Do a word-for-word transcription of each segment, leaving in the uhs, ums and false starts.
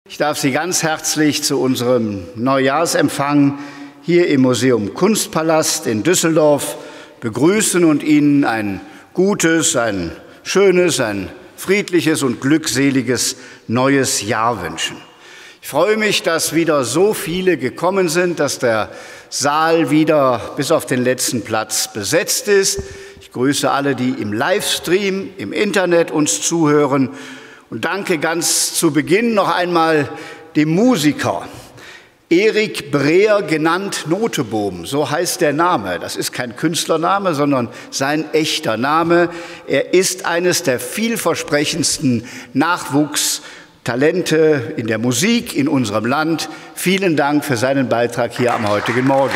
Ich darf Sie ganz herzlich zu unserem Neujahrsempfang hier im Museum Kunstpalast in Düsseldorf begrüßen und Ihnen ein gutes, ein schönes, ein friedliches und glückseliges neues Jahr wünschen. Ich freue mich, dass wieder so viele gekommen sind, dass der Saal wieder bis auf den letzten Platz besetzt ist. Ich grüße alle, die im Livestream, im Internet uns zuhören und danke ganz zu Beginn noch einmal dem Musiker Erik Breer, genannt Notebohm, so heißt der Name. Das ist kein Künstlername, sondern sein echter Name. Er ist eines der vielversprechendsten Nachwuchstalente in der Musik in unserem Land. Vielen Dank für seinen Beitrag hier am heutigen Morgen.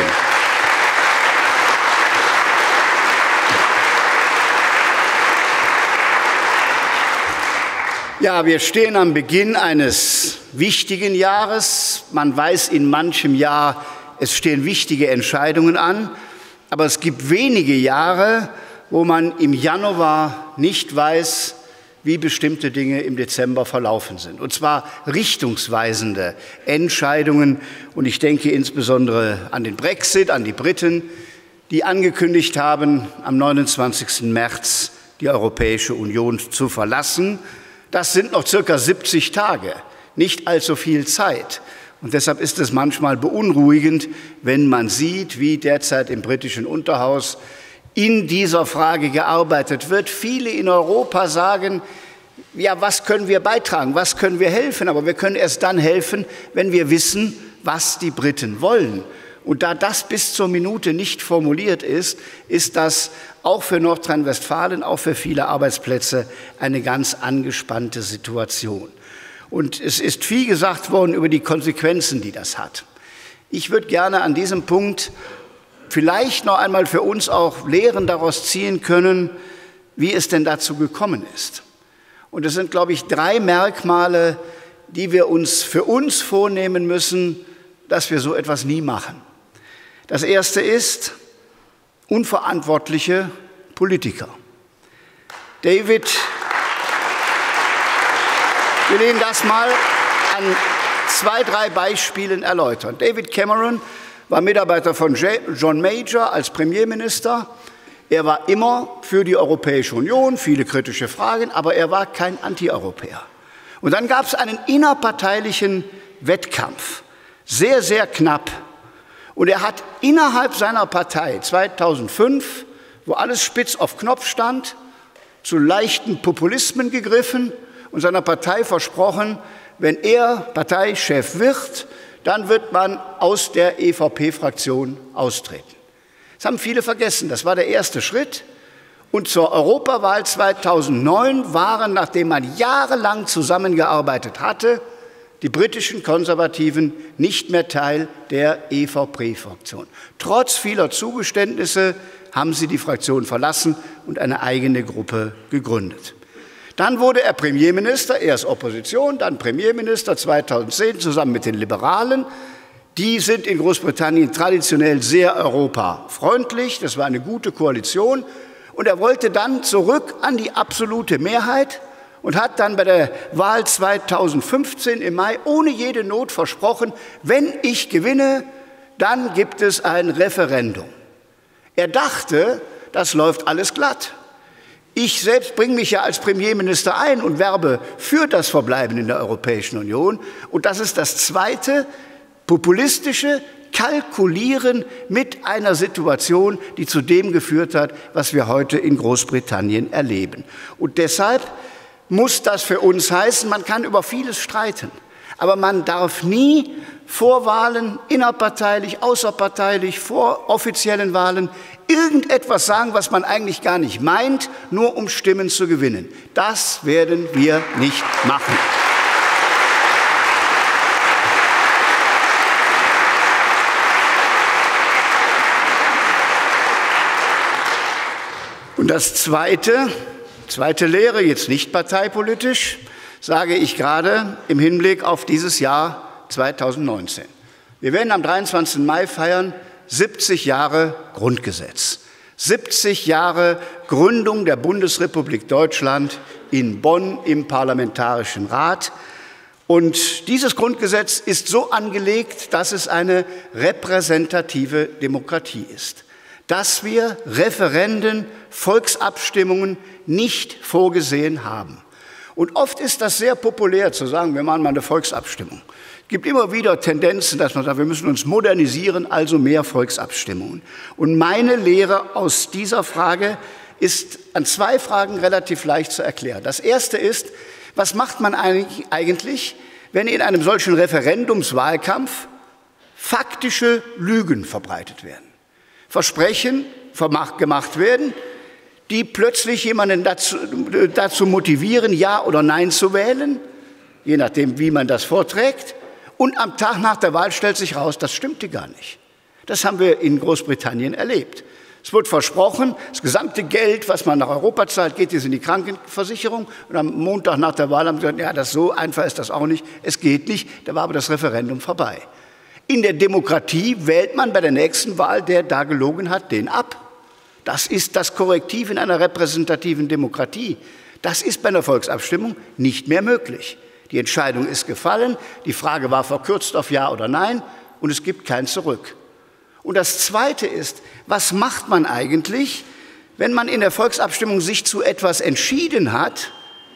Ja, wir stehen am Beginn eines wichtigen Jahres. Man weiß in manchem Jahr, es stehen wichtige Entscheidungen an. Aber es gibt wenige Jahre, wo man im Januar nicht weiß, wie bestimmte Dinge im Dezember verlaufen sind. Und zwar richtungsweisende Entscheidungen. Und ich denke insbesondere an den Brexit, an die Briten, die angekündigt haben, am neunundzwanzigsten März die Europäische Union zu verlassen. Das sind noch circa siebzig Tage, nicht allzu viel Zeit. Und deshalb ist es manchmal beunruhigend, wenn man sieht, wie derzeit im britischen Unterhaus in dieser Frage gearbeitet wird. Viele in Europa sagen, ja, was können wir beitragen, was können wir helfen? Aber wir können erst dann helfen, wenn wir wissen, was die Briten wollen. Und da das bis zur Minute nicht formuliert ist, ist das auch für Nordrhein-Westfalen, auch für viele Arbeitsplätze eine ganz angespannte Situation. Und es ist viel gesagt worden über die Konsequenzen, die das hat. Ich würde gerne an diesem Punkt vielleicht noch einmal für uns auch Lehren daraus ziehen können, wie es denn dazu gekommen ist. Und es sind, glaube ich, drei Merkmale, die wir uns für uns vornehmen müssen, dass wir so etwas nie machen. Das erste ist unverantwortliche Politiker. David, ich will Ihnen das mal an zwei, drei Beispielen erläutern. David Cameron war Mitarbeiter von John Major als Premierminister. Er war immer für die Europäische Union, viele kritische Fragen, aber er war kein Anti-Europäer. Und dann gab es einen innerparteilichen Wettkampf, sehr, sehr knapp. Und er hat innerhalb seiner Partei zweitausendfünf, wo alles spitz auf Knopf stand, zu leichten Populismen gegriffen und seiner Partei versprochen, wenn er Parteichef wird, dann wird man aus der E V P-Fraktion austreten. Das haben viele vergessen, das war der erste Schritt. Und zur Europawahl zweitausendneun waren, nachdem man jahrelang zusammengearbeitet hatte, die britischen Konservativen nicht mehr Teil der E V P-Fraktion. Trotz vieler Zugeständnisse haben sie die Fraktion verlassen und eine eigene Gruppe gegründet. Dann wurde er Premierminister, erst Opposition, dann Premierminister zweitausendzehn zusammen mit den Liberalen. Die sind in Großbritannien traditionell sehr europafreundlich, das war eine gute Koalition. Und er wollte dann zurück an die absolute Mehrheit und hat dann bei der Wahl zweitausendfünfzehn im Mai ohne jede Not versprochen, wenn ich gewinne, dann gibt es ein Referendum. Er dachte, das läuft alles glatt. Ich selbst bringe mich ja als Premierminister ein und werbe für das Verbleiben in der Europäischen Union. Und das ist das zweite populistische Kalkulieren mit einer Situation, die zu dem geführt hat, was wir heute in Großbritannien erleben. Und deshalb muss das für uns heißen, man kann über vieles streiten, aber man darf nie vor Wahlen, innerparteilich, außerparteilich, vor offiziellen Wahlen irgendetwas sagen, was man eigentlich gar nicht meint, nur um Stimmen zu gewinnen. Das werden wir nicht machen. Und das Zweite, zweite Lehre, jetzt nicht parteipolitisch, sage ich gerade im Hinblick auf dieses Jahr zweitausendneunzehn. Wir werden am dreiundzwanzigsten Mai feiern, siebzig Jahre Grundgesetz. siebzig Jahre Gründung der Bundesrepublik Deutschland in Bonn im Parlamentarischen Rat. Und dieses Grundgesetz ist so angelegt, dass es eine repräsentative Demokratie ist, dass wir Referenden, Volksabstimmungen nicht vorgesehen haben. Und oft ist das sehr populär zu sagen, wir machen mal eine Volksabstimmung. Es gibt immer wieder Tendenzen, dass man sagt, wir müssen uns modernisieren, also mehr Volksabstimmungen. Und meine Lehre aus dieser Frage ist an zwei Fragen relativ leicht zu erklären. Das erste ist, was macht man eigentlich, wenn in einem solchen Referendumswahlkampf faktische Lügen verbreitet werden? Versprechen gemacht werden, die plötzlich jemanden dazu, dazu motivieren, Ja oder Nein zu wählen, je nachdem, wie man das vorträgt. Und am Tag nach der Wahl stellt sich raus, das stimmte gar nicht. Das haben wir in Großbritannien erlebt. Es wird versprochen, das gesamte Geld, was man nach Europa zahlt, geht jetzt in die Krankenversicherung. Und am Montag nach der Wahl haben sie gesagt, ja, das so einfach ist das auch nicht. Es geht nicht. Da war aber das Referendum vorbei. In der Demokratie wählt man bei der nächsten Wahl, der da gelogen hat, den ab. Das ist das Korrektiv in einer repräsentativen Demokratie. Das ist bei einer Volksabstimmung nicht mehr möglich. Die Entscheidung ist gefallen, die Frage war verkürzt auf Ja oder Nein und es gibt kein Zurück. Und das Zweite ist, was macht man eigentlich, wenn man in der Volksabstimmung sich zu etwas entschieden hat,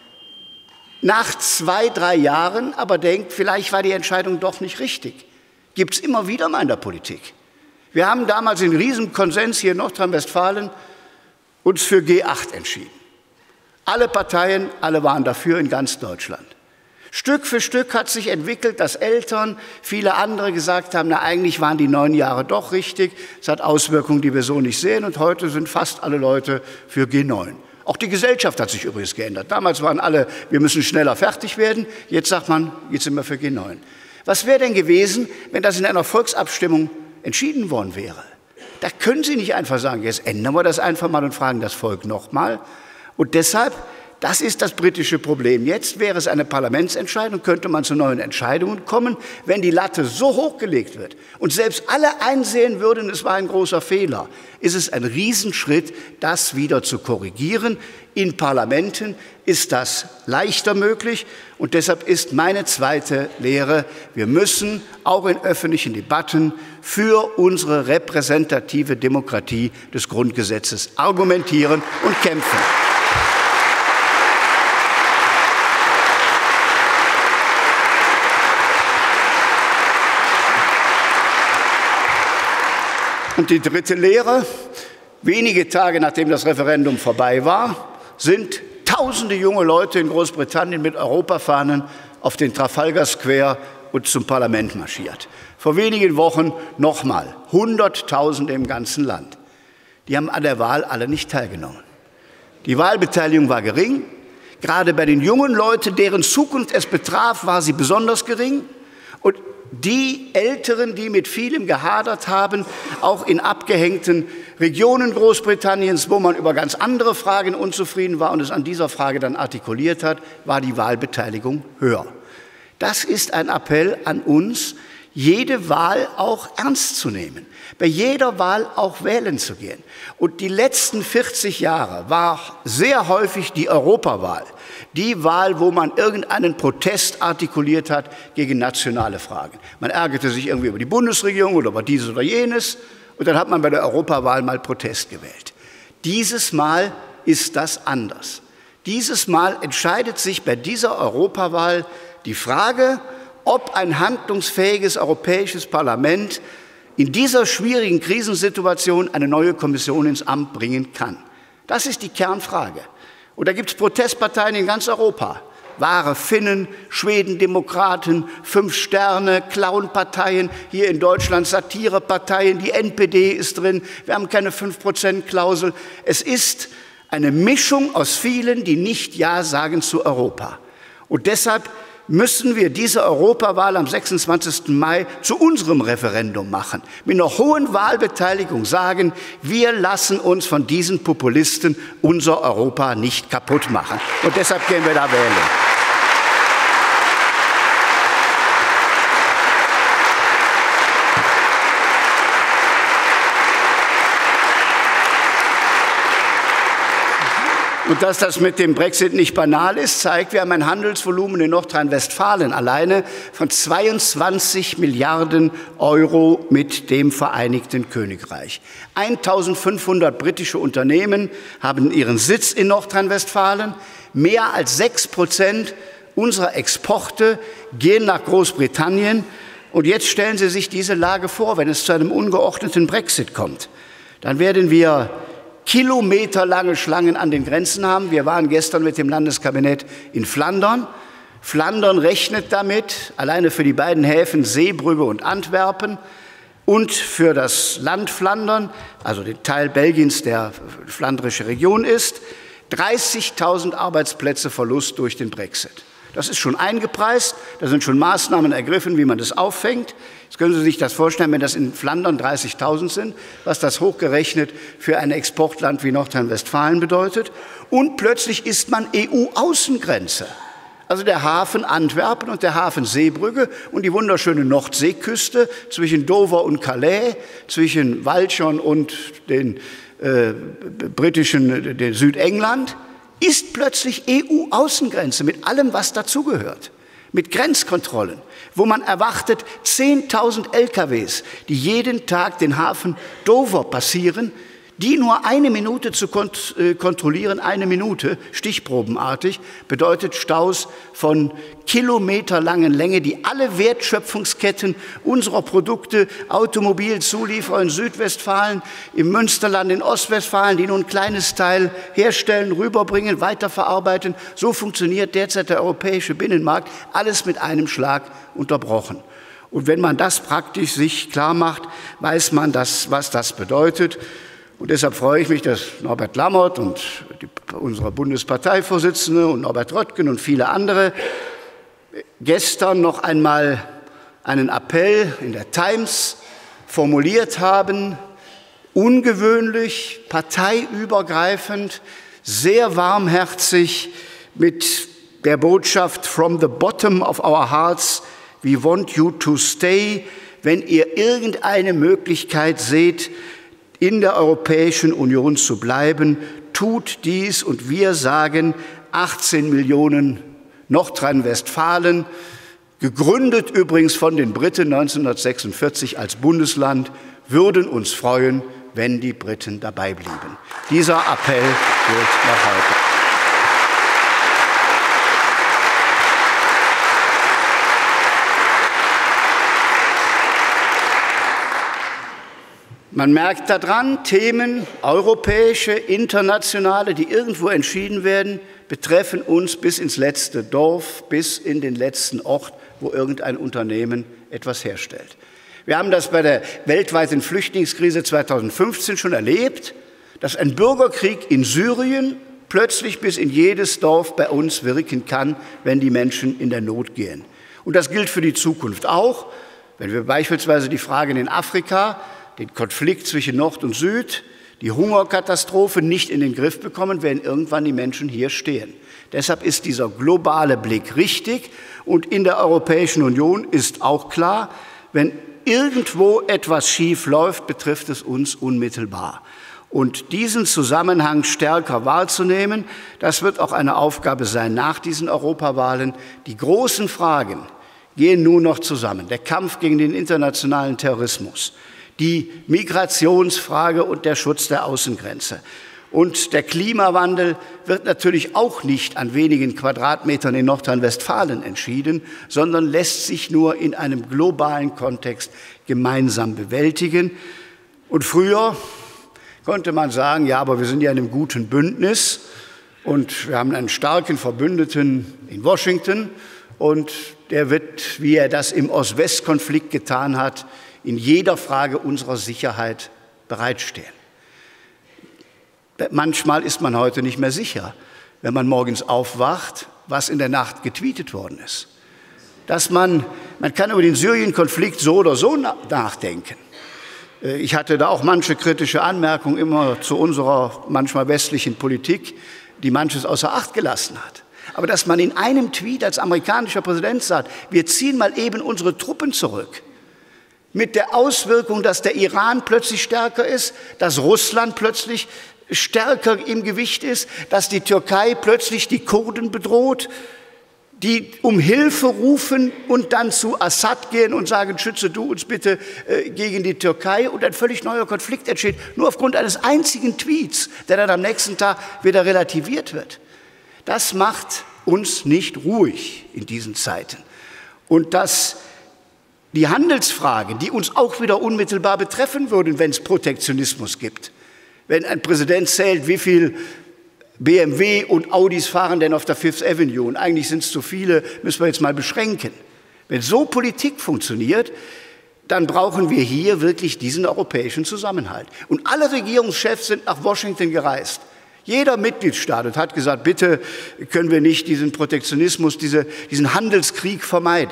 nach zwei, drei Jahren aber denkt, vielleicht war die Entscheidung doch nicht richtig? Gibt es immer wieder mal in der Politik. Wir haben damals in riesem Konsens hier in Nordrhein-Westfalen uns für G acht entschieden. Alle Parteien, alle waren dafür in ganz Deutschland. Stück für Stück hat sich entwickelt, dass Eltern, viele andere gesagt haben, na eigentlich waren die neun Jahre doch richtig, es hat Auswirkungen, die wir so nicht sehen und heute sind fast alle Leute für G neun. Auch die Gesellschaft hat sich übrigens geändert. Damals waren alle, wir müssen schneller fertig werden, jetzt sagt man, jetzt sind wir für G neun. Was wäre denn gewesen, wenn das in einer Volksabstimmung entschieden worden wäre? Da können Sie nicht einfach sagen, jetzt ändern wir das einfach mal und fragen das Volk nochmal. Und deshalb, das ist das britische Problem. Jetzt wäre es eine Parlamentsentscheidung, könnte man zu neuen Entscheidungen kommen, wenn die Latte so hochgelegt wird und selbst alle einsehen würden, es war ein großer Fehler, ist es ein Riesenschritt, das wieder zu korrigieren. In Parlamenten ist das leichter möglich und deshalb ist meine zweite Lehre, wir müssen auch in öffentlichen Debatten für unsere repräsentative Demokratie des Grundgesetzes argumentieren und kämpfen. Und die dritte Lehre, wenige Tage nachdem das Referendum vorbei war, sind tausende junge Leute in Großbritannien mit Europafahnen auf den Trafalgar Square und zum Parlament marschiert. Vor wenigen Wochen nochmal, Hunderttausende im ganzen Land. Die haben an der Wahl alle nicht teilgenommen. Die Wahlbeteiligung war gering, gerade bei den jungen Leuten, deren Zukunft es betraf, war sie besonders gering. Und die Älteren, die mit vielem gehadert haben, auch in abgehängten Regionen Großbritanniens, wo man über ganz andere Fragen unzufrieden war und es an dieser Frage dann artikuliert hat, war die Wahlbeteiligung höher. Das ist ein Appell an uns, jede Wahl auch ernst zu nehmen, bei jeder Wahl auch wählen zu gehen. Und die letzten vierzig Jahre war sehr häufig die Europawahl, die Wahl, wo man irgendeinen Protest artikuliert hat gegen nationale Fragen. Man ärgerte sich irgendwie über die Bundesregierung oder über dieses oder jenes und dann hat man bei der Europawahl mal Protest gewählt. Dieses Mal ist das anders. Dieses Mal entscheidet sich bei dieser Europawahl die Frage, ob ein handlungsfähiges Europäisches Parlament in dieser schwierigen Krisensituation eine neue Kommission ins Amt bringen kann. Das ist die Kernfrage. Und da gibt es Protestparteien in ganz Europa. Wahre Finnen, Schwedendemokraten, Fünf Sterne, Clownparteien, hier in Deutschland Satireparteien, die N P D ist drin, wir haben keine fünf Prozent Klausel. Es ist eine Mischung aus vielen, die nicht Ja sagen zu Europa. Und deshalb müssen wir diese Europawahl am sechsundzwanzigsten Mai zu unserem Referendum machen. Mit einer hohen Wahlbeteiligung sagen, wir lassen uns von diesen Populisten unser Europa nicht kaputt machen. Und deshalb gehen wir da wählen. Und dass das mit dem Brexit nicht banal ist, zeigt, wir haben ein Handelsvolumen in Nordrhein-Westfalen alleine von zweiundzwanzig Milliarden Euro mit dem Vereinigten Königreich. eintausendfünfhundert britische Unternehmen haben ihren Sitz in Nordrhein-Westfalen. Mehr als sechs Prozent unserer Exporte gehen nach Großbritannien. Und jetzt stellen Sie sich diese Lage vor, wenn es zu einem ungeordneten Brexit kommt. Dann werden wir kilometerlange Schlangen an den Grenzen haben. Wir waren gestern mit dem Landeskabinett in Flandern. Flandern rechnet damit, alleine für die beiden Häfen Seebrugge und Antwerpen und für das Land Flandern, also den Teil Belgiens, der flandrische Region ist, dreißigtausend Arbeitsplätze Verlust durch den Brexit. Das ist schon eingepreist, da sind schon Maßnahmen ergriffen, wie man das auffängt. Jetzt können Sie sich das vorstellen, wenn das in Flandern dreißigtausend sind, was das hochgerechnet für ein Exportland wie Nordrhein-Westfalen bedeutet. Und plötzlich ist man E U-Außengrenze. Also der Hafen Antwerpen und der Hafen Seebrugge und die wunderschöne Nordseeküste zwischen Dover und Calais, zwischen Walcheren und den äh, britischen den Südengland, ist plötzlich E U-Außengrenze mit allem, was dazugehört, mit Grenzkontrollen, wo man erwartet zehntausend L K Ws, die jeden Tag den Hafen Dover passieren, die nur eine Minute zu kont äh, kontrollieren, eine Minute, stichprobenartig, bedeutet Staus von kilometerlangen Länge, die alle Wertschöpfungsketten unserer Produkte, Automobilzulieferer in Südwestfalen, im Münsterland, in Ostwestfalen, die nur ein kleines Teil herstellen, rüberbringen, weiterverarbeiten. So funktioniert derzeit der europäische Binnenmarkt, alles mit einem Schlag unterbrochen. Und wenn man das praktisch sich klar macht, weiß man, das, was das bedeutet. Und deshalb freue ich mich, dass Norbert Lammert und die, unsere Bundesparteivorsitzende und Norbert Röttgen und viele andere gestern noch einmal einen Appell in der Times formuliert haben, ungewöhnlich, parteiübergreifend, sehr warmherzig mit der Botschaft "From the bottom of our hearts, we want you to stay", wenn ihr irgendeine Möglichkeit seht, in der Europäischen Union zu bleiben, tut dies. Und wir sagen, achtzehn Millionen Nordrhein-Westfalen, gegründet übrigens von den Briten neunzehnhundertsechsundvierzig als Bundesland, würden uns freuen, wenn die Briten dabei blieben. Dieser Appell gilt noch heute. Man merkt daran, Themen, europäische, internationale, die irgendwo entschieden werden, betreffen uns bis ins letzte Dorf, bis in den letzten Ort, wo irgendein Unternehmen etwas herstellt. Wir haben das bei der weltweiten Flüchtlingskrise zweitausendfünfzehn schon erlebt, dass ein Bürgerkrieg in Syrien plötzlich bis in jedes Dorf bei uns wirken kann, wenn die Menschen in der Not gehen. Und das gilt für die Zukunft auch, wenn wir beispielsweise die Frage in Afrika, den Konflikt zwischen Nord und Süd, die Hungerkatastrophe nicht in den Griff bekommen, werden irgendwann die Menschen hier stehen. Deshalb ist dieser globale Blick richtig. Und in der Europäischen Union ist auch klar, wenn irgendwo etwas schief läuft, betrifft es uns unmittelbar. Und diesen Zusammenhang stärker wahrzunehmen, das wird auch eine Aufgabe sein nach diesen Europawahlen. Die großen Fragen gehen nun noch zusammen. Der Kampf gegen den internationalen Terrorismus, die Migrationsfrage und der Schutz der Außengrenze. Und der Klimawandel wird natürlich auch nicht an wenigen Quadratmetern in Nordrhein-Westfalen entschieden, sondern lässt sich nur in einem globalen Kontext gemeinsam bewältigen. Und früher konnte man sagen, ja, aber wir sind ja in einem guten Bündnis und wir haben einen starken Verbündeten in Washington und der wird, wie er das im Ost-West-Konflikt getan hat, in jeder Frage unserer Sicherheit bereitstehen. Manchmal ist man heute nicht mehr sicher, wenn man morgens aufwacht, was in der Nacht getweetet worden ist. Dass man, man kann über den Syrien-Konflikt so oder so nachdenken. Ich hatte da auch manche kritische Anmerkungen immer zu unserer manchmal westlichen Politik, die manches außer Acht gelassen hat. Aber dass man in einem Tweet als amerikanischer Präsident sagt, wir ziehen mal eben unsere Truppen zurück, mit der Auswirkung, dass der Iran plötzlich stärker ist, dass Russland plötzlich stärker im Gewicht ist, dass die Türkei plötzlich die Kurden bedroht, die um Hilfe rufen und dann zu Assad gehen und sagen, schütze du uns bitte äh, gegen die Türkei, und ein völlig neuer Konflikt entsteht, nur aufgrund eines einzigen Tweets, der dann am nächsten Tag wieder relativiert wird. Das macht uns nicht ruhig in diesen Zeiten. Und dass die Handelsfrage, die uns auch wieder unmittelbar betreffen würde, wenn es Protektionismus gibt, wenn ein Präsident zählt, wie viel B M W und Audis fahren denn auf der Fifth Avenue, und eigentlich sind es zu viele, müssen wir jetzt mal beschränken. Wenn so Politik funktioniert, dann brauchen wir hier wirklich diesen europäischen Zusammenhalt. Und alle Regierungschefs sind nach Washington gereist. Jeder Mitgliedstaat hat gesagt, bitte können wir nicht diesen Protektionismus, diese, diesen Handelskrieg vermeiden.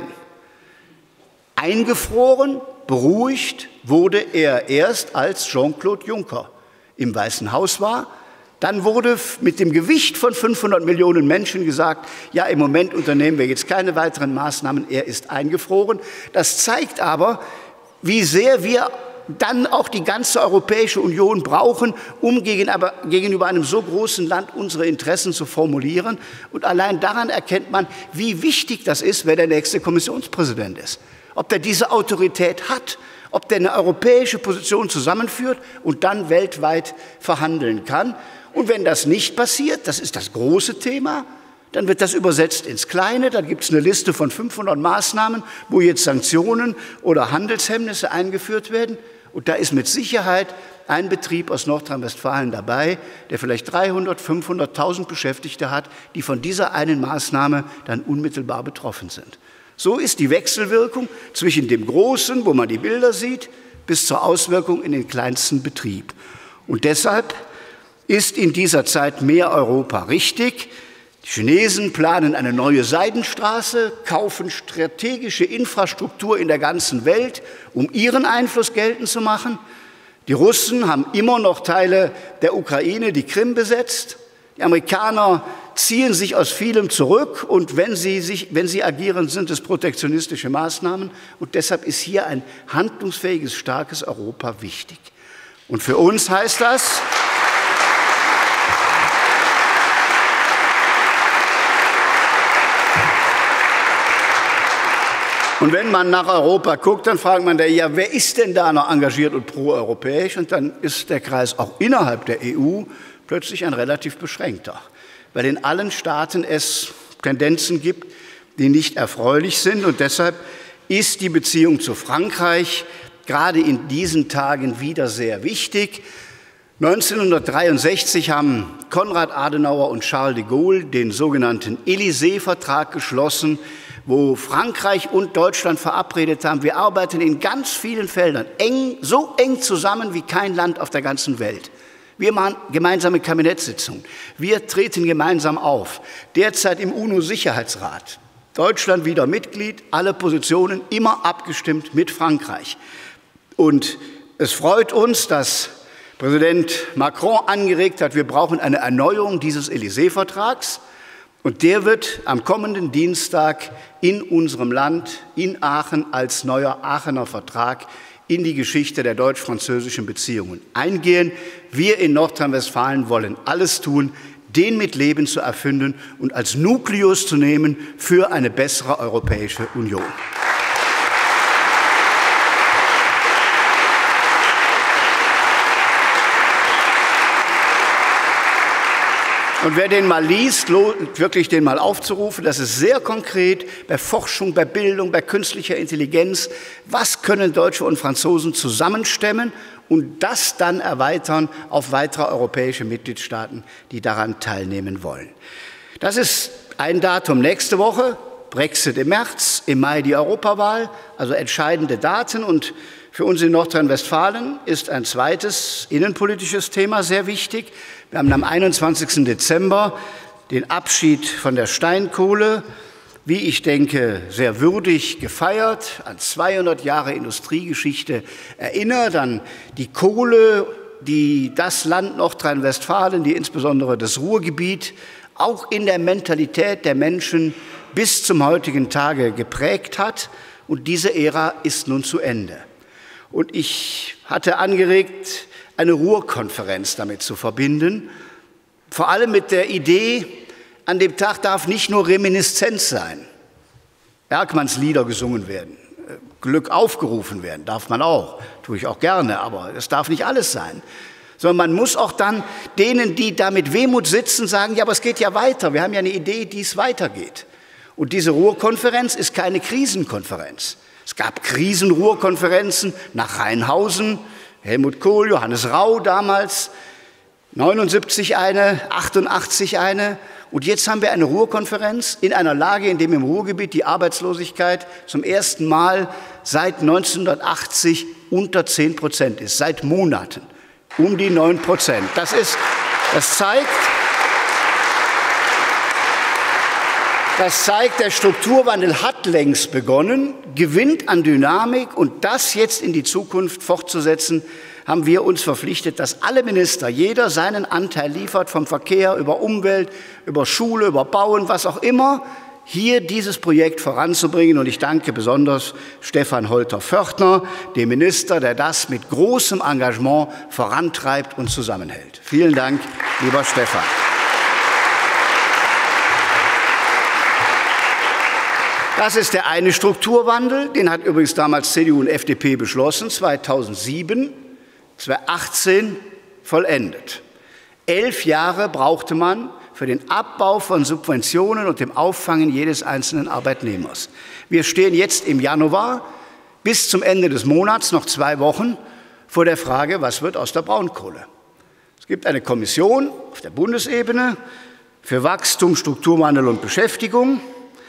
Eingefroren, beruhigt wurde er erst, als Jean-Claude Juncker im Weißen Haus war. Dann wurde mit dem Gewicht von fünfhundert Millionen Menschen gesagt, ja, im Moment unternehmen wir jetzt keine weiteren Maßnahmen, er ist eingefroren. Das zeigt aber, wie sehr wir dann auch die ganze Europäische Union brauchen, um gegenüber einem so großen Land unsere Interessen zu formulieren. Und allein daran erkennt man, wie wichtig das ist, wer der nächste Kommissionspräsident ist. Ob der diese Autorität hat, ob der eine europäische Position zusammenführt und dann weltweit verhandeln kann. Und wenn das nicht passiert, das ist das große Thema, dann wird das übersetzt ins Kleine. Dann gibt es eine Liste von fünfhundert Maßnahmen, wo jetzt Sanktionen oder Handelshemmnisse eingeführt werden. Und da ist mit Sicherheit ein Betrieb aus Nordrhein-Westfalen dabei, der vielleicht dreihundert, fünfhunderttausend Beschäftigte hat, die von dieser einen Maßnahme dann unmittelbar betroffen sind. So ist die Wechselwirkung zwischen dem Großen, wo man die Bilder sieht, bis zur Auswirkung in den kleinsten Betrieb. Und deshalb ist in dieser Zeit mehr Europa richtig. Die Chinesen planen eine neue Seidenstraße, kaufen strategische Infrastruktur in der ganzen Welt, um ihren Einfluss geltend zu machen. Die Russen haben immer noch Teile der Ukraine, die Krim besetzt. Die Amerikaner ziehen sich aus vielem zurück, und wenn sie, sich, wenn sie agieren, sind es protektionistische Maßnahmen. Und deshalb ist hier ein handlungsfähiges, starkes Europa wichtig. Und für uns heißt das, und wenn man nach Europa guckt, dann fragt man da, ja, wer ist denn da noch engagiert und proeuropäisch? Und dann ist der Kreis auch innerhalb der E U plötzlich ein relativ beschränkter, weil in allen Staaten es Tendenzen gibt, die nicht erfreulich sind. Und deshalb ist die Beziehung zu Frankreich gerade in diesen Tagen wieder sehr wichtig. neunzehnhundertdreiundsechzig haben Konrad Adenauer und Charles de Gaulle den sogenannten Élysée-Vertrag geschlossen, wo Frankreich und Deutschland verabredet haben, wir arbeiten in ganz vielen Feldern eng, so eng zusammen wie kein Land auf der ganzen Welt. Wir machen gemeinsame Kabinettssitzungen, wir treten gemeinsam auf, derzeit im UNO-Sicherheitsrat. Deutschland wieder Mitglied, alle Positionen immer abgestimmt mit Frankreich. Und es freut uns, dass Präsident Macron angeregt hat, wir brauchen eine Erneuerung dieses Élysée-Vertrags. Und der wird am kommenden Dienstag in unserem Land, in Aachen, als neuer Aachener Vertrag in die Geschichte der deutsch-französischen Beziehungen eingehen. Wir in Nordrhein-Westfalen wollen alles tun, den mit Leben zu erfinden und als Nukleus zu nehmen für eine bessere Europäische Union. Und wer den mal liest, lohnt wirklich den mal aufzurufen. Das ist sehr konkret bei Forschung, bei Bildung, bei künstlicher Intelligenz. Was können Deutsche und Franzosen zusammenstemmen und das dann erweitern auf weitere europäische Mitgliedstaaten, die daran teilnehmen wollen? Das ist ein Datum nächste Woche, Brexit im März, im Mai die Europawahl, also entscheidende Daten. Und für uns in Nordrhein-Westfalen ist ein zweites innenpolitisches Thema sehr wichtig. Wir haben am einundzwanzigsten Dezember den Abschied von der Steinkohle, wie ich denke, sehr würdig gefeiert, an zweihundert Jahre Industriegeschichte erinnert, an die Kohle, die das Land Nordrhein-Westfalen, die insbesondere das Ruhrgebiet, auch in der Mentalität der Menschen bis zum heutigen Tage geprägt hat. Und diese Ära ist nun zu Ende. Und ich hatte angeregt, eine Ruhrkonferenz damit zu verbinden, vor allem mit der Idee, an dem Tag darf nicht nur Reminiszenz sein, Bergmanns Lieder gesungen werden, Glück aufgerufen werden, darf man auch, tue ich auch gerne, aber es darf nicht alles sein. Sondern man muss auch dann denen, die da mit Wehmut sitzen, sagen, ja, aber es geht ja weiter, wir haben ja eine Idee, die es weitergeht. Und diese Ruhrkonferenz ist keine Krisenkonferenz. Es gab Krisenruhrkonferenzen nach Rheinhausen, Helmut Kohl, Johannes Rau damals, neunundsiebzig eine, achtundachtzig eine. Und jetzt haben wir eine Ruhrkonferenz in einer Lage, in der im Ruhrgebiet die Arbeitslosigkeit zum ersten Mal seit neunzehnhundertachtzig unter zehn Prozent ist, seit Monaten. Um die neun Prozent. Das ist, das zeigt, das zeigt, der Strukturwandel hat längst begonnen, gewinnt an Dynamik, und das jetzt in die Zukunft fortzusetzen, haben wir uns verpflichtet, dass alle Minister, jeder seinen Anteil liefert, vom Verkehr über Umwelt, über Schule, über Bauen, was auch immer, hier dieses Projekt voranzubringen. Und ich danke besonders Stefan Holter-Fördner, dem Minister, der das mit großem Engagement vorantreibt und zusammenhält. Vielen Dank, lieber Stefan. Das ist der eine Strukturwandel, den hat übrigens damals C D U und F D P beschlossen, zweitausendsieben, zweitausendachtzehn vollendet. Elf Jahre brauchte man für den Abbau von Subventionen und dem Auffangen jedes einzelnen Arbeitnehmers. Wir stehen jetzt im Januar bis zum Ende des Monats, noch zwei Wochen, vor der Frage, was wird aus der Braunkohle? Es gibt eine Kommission auf der Bundesebene für Wachstum, Strukturwandel und Beschäftigung,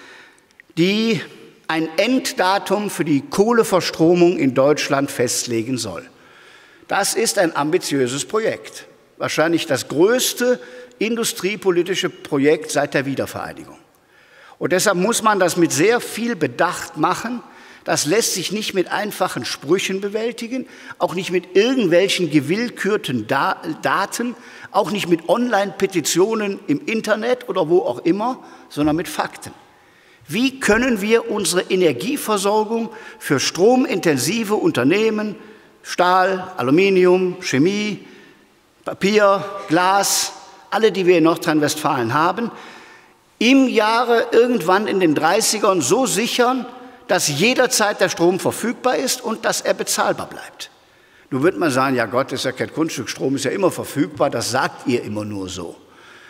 die ein Enddatum für die Kohleverstromung in Deutschland festlegen soll. Das ist ein ambitiöses Projekt, wahrscheinlich das größte industriepolitische Projekt seit der Wiedervereinigung. Und deshalb muss man das mit sehr viel Bedacht machen. Das lässt sich nicht mit einfachen Sprüchen bewältigen, auch nicht mit irgendwelchen gewillkürten Da- Daten, auch nicht mit Online-Petitionen im Internet oder wo auch immer, sondern mit Fakten. Wie können wir unsere Energieversorgung für stromintensive Unternehmen, Stahl, Aluminium, Chemie, Papier, Glas, alle, die wir in Nordrhein-Westfalen haben, im Jahre irgendwann in den dreißigern so sichern, dass jederzeit der Strom verfügbar ist und dass er bezahlbar bleibt. Nun wird man sagen, ja Gott, das ist ja kein Kunststück, Strom ist ja immer verfügbar, das sagt ihr immer nur so.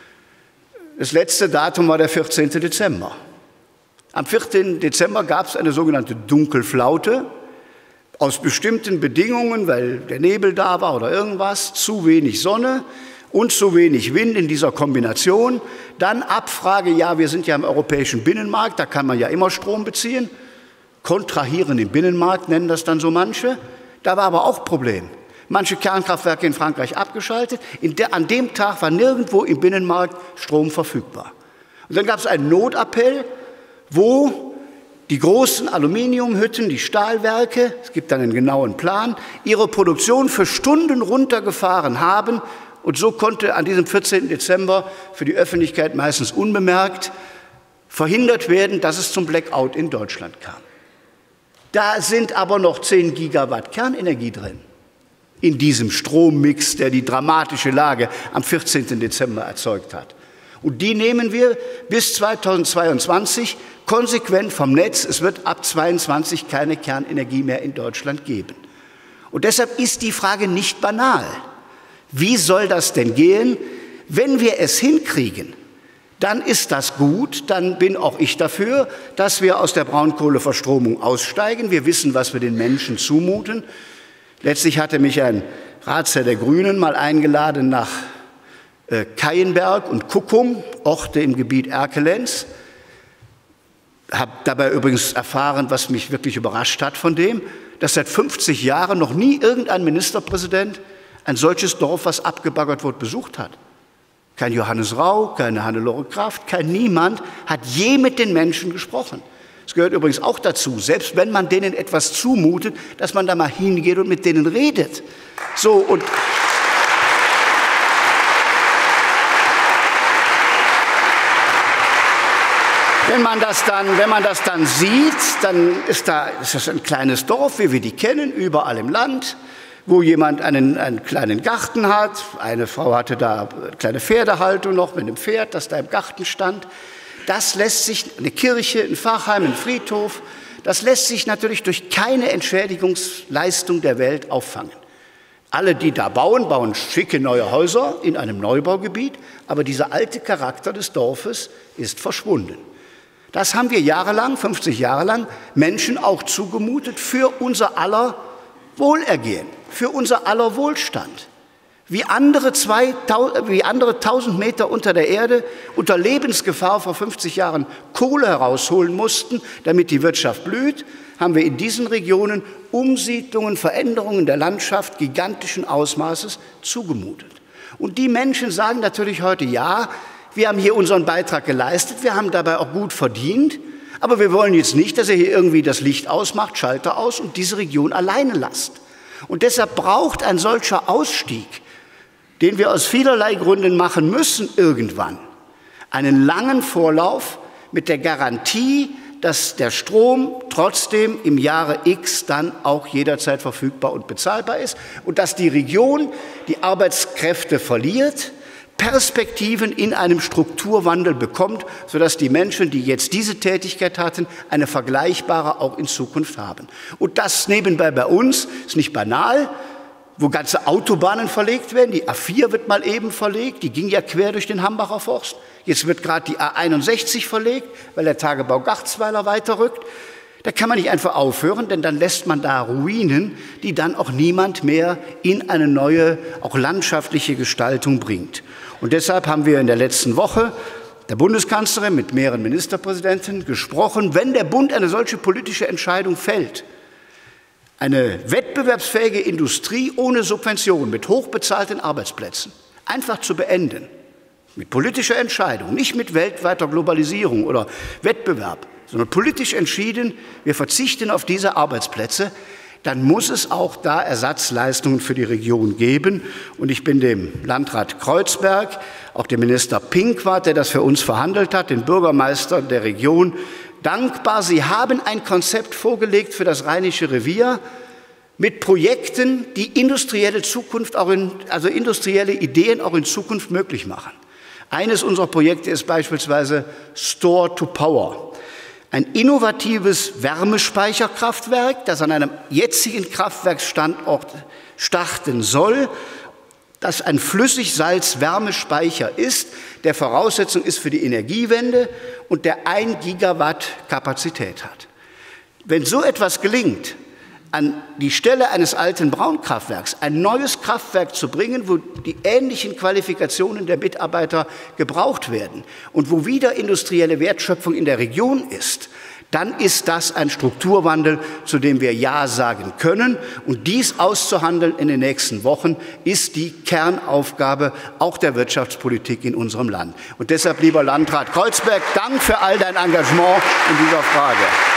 Das letzte Datum war der vierzehnte Dezember. Am vierzehnten Dezember gab es eine sogenannte Dunkelflaute. Aus bestimmten Bedingungen, weil der Nebel da war oder irgendwas, zu wenig Sonne und zu wenig Wind in dieser Kombination. Dann Abfrage, ja, wir sind ja im europäischen Binnenmarkt, da kann man ja immer Strom beziehen. Kontrahieren im Binnenmarkt nennen das dann so manche. Da war aber auch Problem. Manche Kernkraftwerke in Frankreich abgeschaltet. In der, an dem Tag war nirgendwo im Binnenmarkt Strom verfügbar. Und dann gab es einen Notappell, wo die großen Aluminiumhütten, die Stahlwerke, es gibt dann einen genauen Plan, ihre Produktion für Stunden runtergefahren haben. Und so konnte an diesem vierzehnten Dezember für die Öffentlichkeit meistens unbemerkt verhindert werden, dass es zum Blackout in Deutschland kam. Da sind aber noch zehn Gigawatt Kernenergie drin, in diesem Strommix, der die dramatische Lage am vierzehnten Dezember erzeugt hat. Und die nehmen wir bis zweitausendzweiundzwanzig konsequent vom Netz. Es wird ab zweitausendzweiundzwanzig keine Kernenergie mehr in Deutschland geben. Und deshalb ist die Frage nicht banal. Wie soll das denn gehen? Wenn wir es hinkriegen, dann ist das gut, dann bin auch ich dafür, dass wir aus der Braunkohleverstromung aussteigen. Wir wissen, was wir den Menschen zumuten. Letztlich hatte mich ein Ratsherr der Grünen mal eingeladen nach äh, Keienberg und Kuckum, Orte im Gebiet Erkelenz. Habe dabei übrigens erfahren, was mich wirklich überrascht hat von dem, dass seit fünfzig Jahren noch nie irgendein Ministerpräsident ein solches Dorf, was abgebaggert wird, besucht hat. Kein Johannes Rau, keine Hannelore Kraft, kein Niemand hat je mit den Menschen gesprochen. Es gehört übrigens auch dazu, selbst wenn man denen etwas zumutet, dass man da mal hingeht und mit denen redet. So, und Wenn man das dann, wenn man das dann sieht, dann ist, da, ist das ein kleines Dorf, wie wir die kennen, überall im Land, wo jemand einen, einen kleinen Garten hat. Eine Frau hatte da eine kleine Pferdehaltung noch mit einem Pferd, das da im Garten stand. Das lässt sich, eine Kirche, ein Pfarrheim, ein Friedhof, das lässt sich natürlich durch keine Entschädigungsleistung der Welt auffangen. Alle, die da bauen, bauen schicke neue Häuser in einem Neubaugebiet, aber dieser alte Charakter des Dorfes ist verschwunden. Das haben wir jahrelang, fünfzig Jahre lang, Menschen auch zugemutet für unser aller Wohlergehen, für unser aller Wohlstand. Wie andere, zwei, wie andere tausend Meter unter der Erde unter Lebensgefahr vor fünfzig Jahren Kohle herausholen mussten, damit die Wirtschaft blüht, haben wir in diesen Regionen Umsiedlungen, Veränderungen der Landschaft gigantischen Ausmaßes zugemutet. Und die Menschen sagen natürlich heute, ja, wir haben hier unseren Beitrag geleistet, wir haben dabei auch gut verdient, aber wir wollen jetzt nicht, dass ihr hier irgendwie das Licht ausmacht, Schalter aus und diese Region alleine lasst. Und deshalb braucht ein solcher Ausstieg, den wir aus vielerlei Gründen machen müssen irgendwann, einen langen Vorlauf mit der Garantie, dass der Strom trotzdem im Jahre X dann auch jederzeit verfügbar und bezahlbar ist und dass die Region die Arbeitskräfte verliert, Perspektiven in einem Strukturwandel bekommt, sodass die Menschen, die jetzt diese Tätigkeit hatten, eine vergleichbare auch in Zukunft haben. Und das nebenbei bei uns ist nicht banal, wo ganze Autobahnen verlegt werden. Die A vier wird mal eben verlegt, die ging ja quer durch den Hambacher Forst. Jetzt wird gerade die A einundsechzig verlegt, weil der Tagebau Garzweiler weiterrückt. Da kann man nicht einfach aufhören, denn dann lässt man da Ruinen, die dann auch niemand mehr in eine neue, auch landschaftliche Gestaltung bringt. Und deshalb haben wir in der letzten Woche der Bundeskanzlerin mit mehreren Ministerpräsidenten gesprochen, wenn der Bund eine solche politische Entscheidung fällt, eine wettbewerbsfähige Industrie ohne Subventionen, mit hochbezahlten Arbeitsplätzen einfach zu beenden, mit politischer Entscheidung, nicht mit weltweiter Globalisierung oder Wettbewerb, sondern politisch entschieden, wir verzichten auf diese Arbeitsplätze, dann muss es auch da Ersatzleistungen für die Region geben. Und ich bin dem Landrat Kreuzberg, auch dem Minister Pinkwart, der das für uns verhandelt hat, den Bürgermeister der Region, dankbar. Sie haben ein Konzept vorgelegt für das Rheinische Revier mit Projekten, die industrielle Zukunft auch in, also industrielle Ideen auch in Zukunft möglich machen. Eines unserer Projekte ist beispielsweise Store to Power. Ein innovatives Wärmespeicherkraftwerk, das an einem jetzigen Kraftwerksstandort starten soll, das ein Flüssigsalz-Wärmespeicher ist, der Voraussetzung ist für die Energiewende und der ein Gigawatt Kapazität hat. Wenn so etwas gelingt, an die Stelle eines alten Braunkraftwerks ein neues Kraftwerk zu bringen, wo die ähnlichen Qualifikationen der Mitarbeiter gebraucht werden und wo wieder industrielle Wertschöpfung in der Region ist, dann ist das ein Strukturwandel, zu dem wir Ja sagen können. Und dies auszuhandeln in den nächsten Wochen ist die Kernaufgabe auch der Wirtschaftspolitik in unserem Land. Und deshalb, lieber Landrat Kreuzberg, Dank für all dein Engagement in dieser Frage.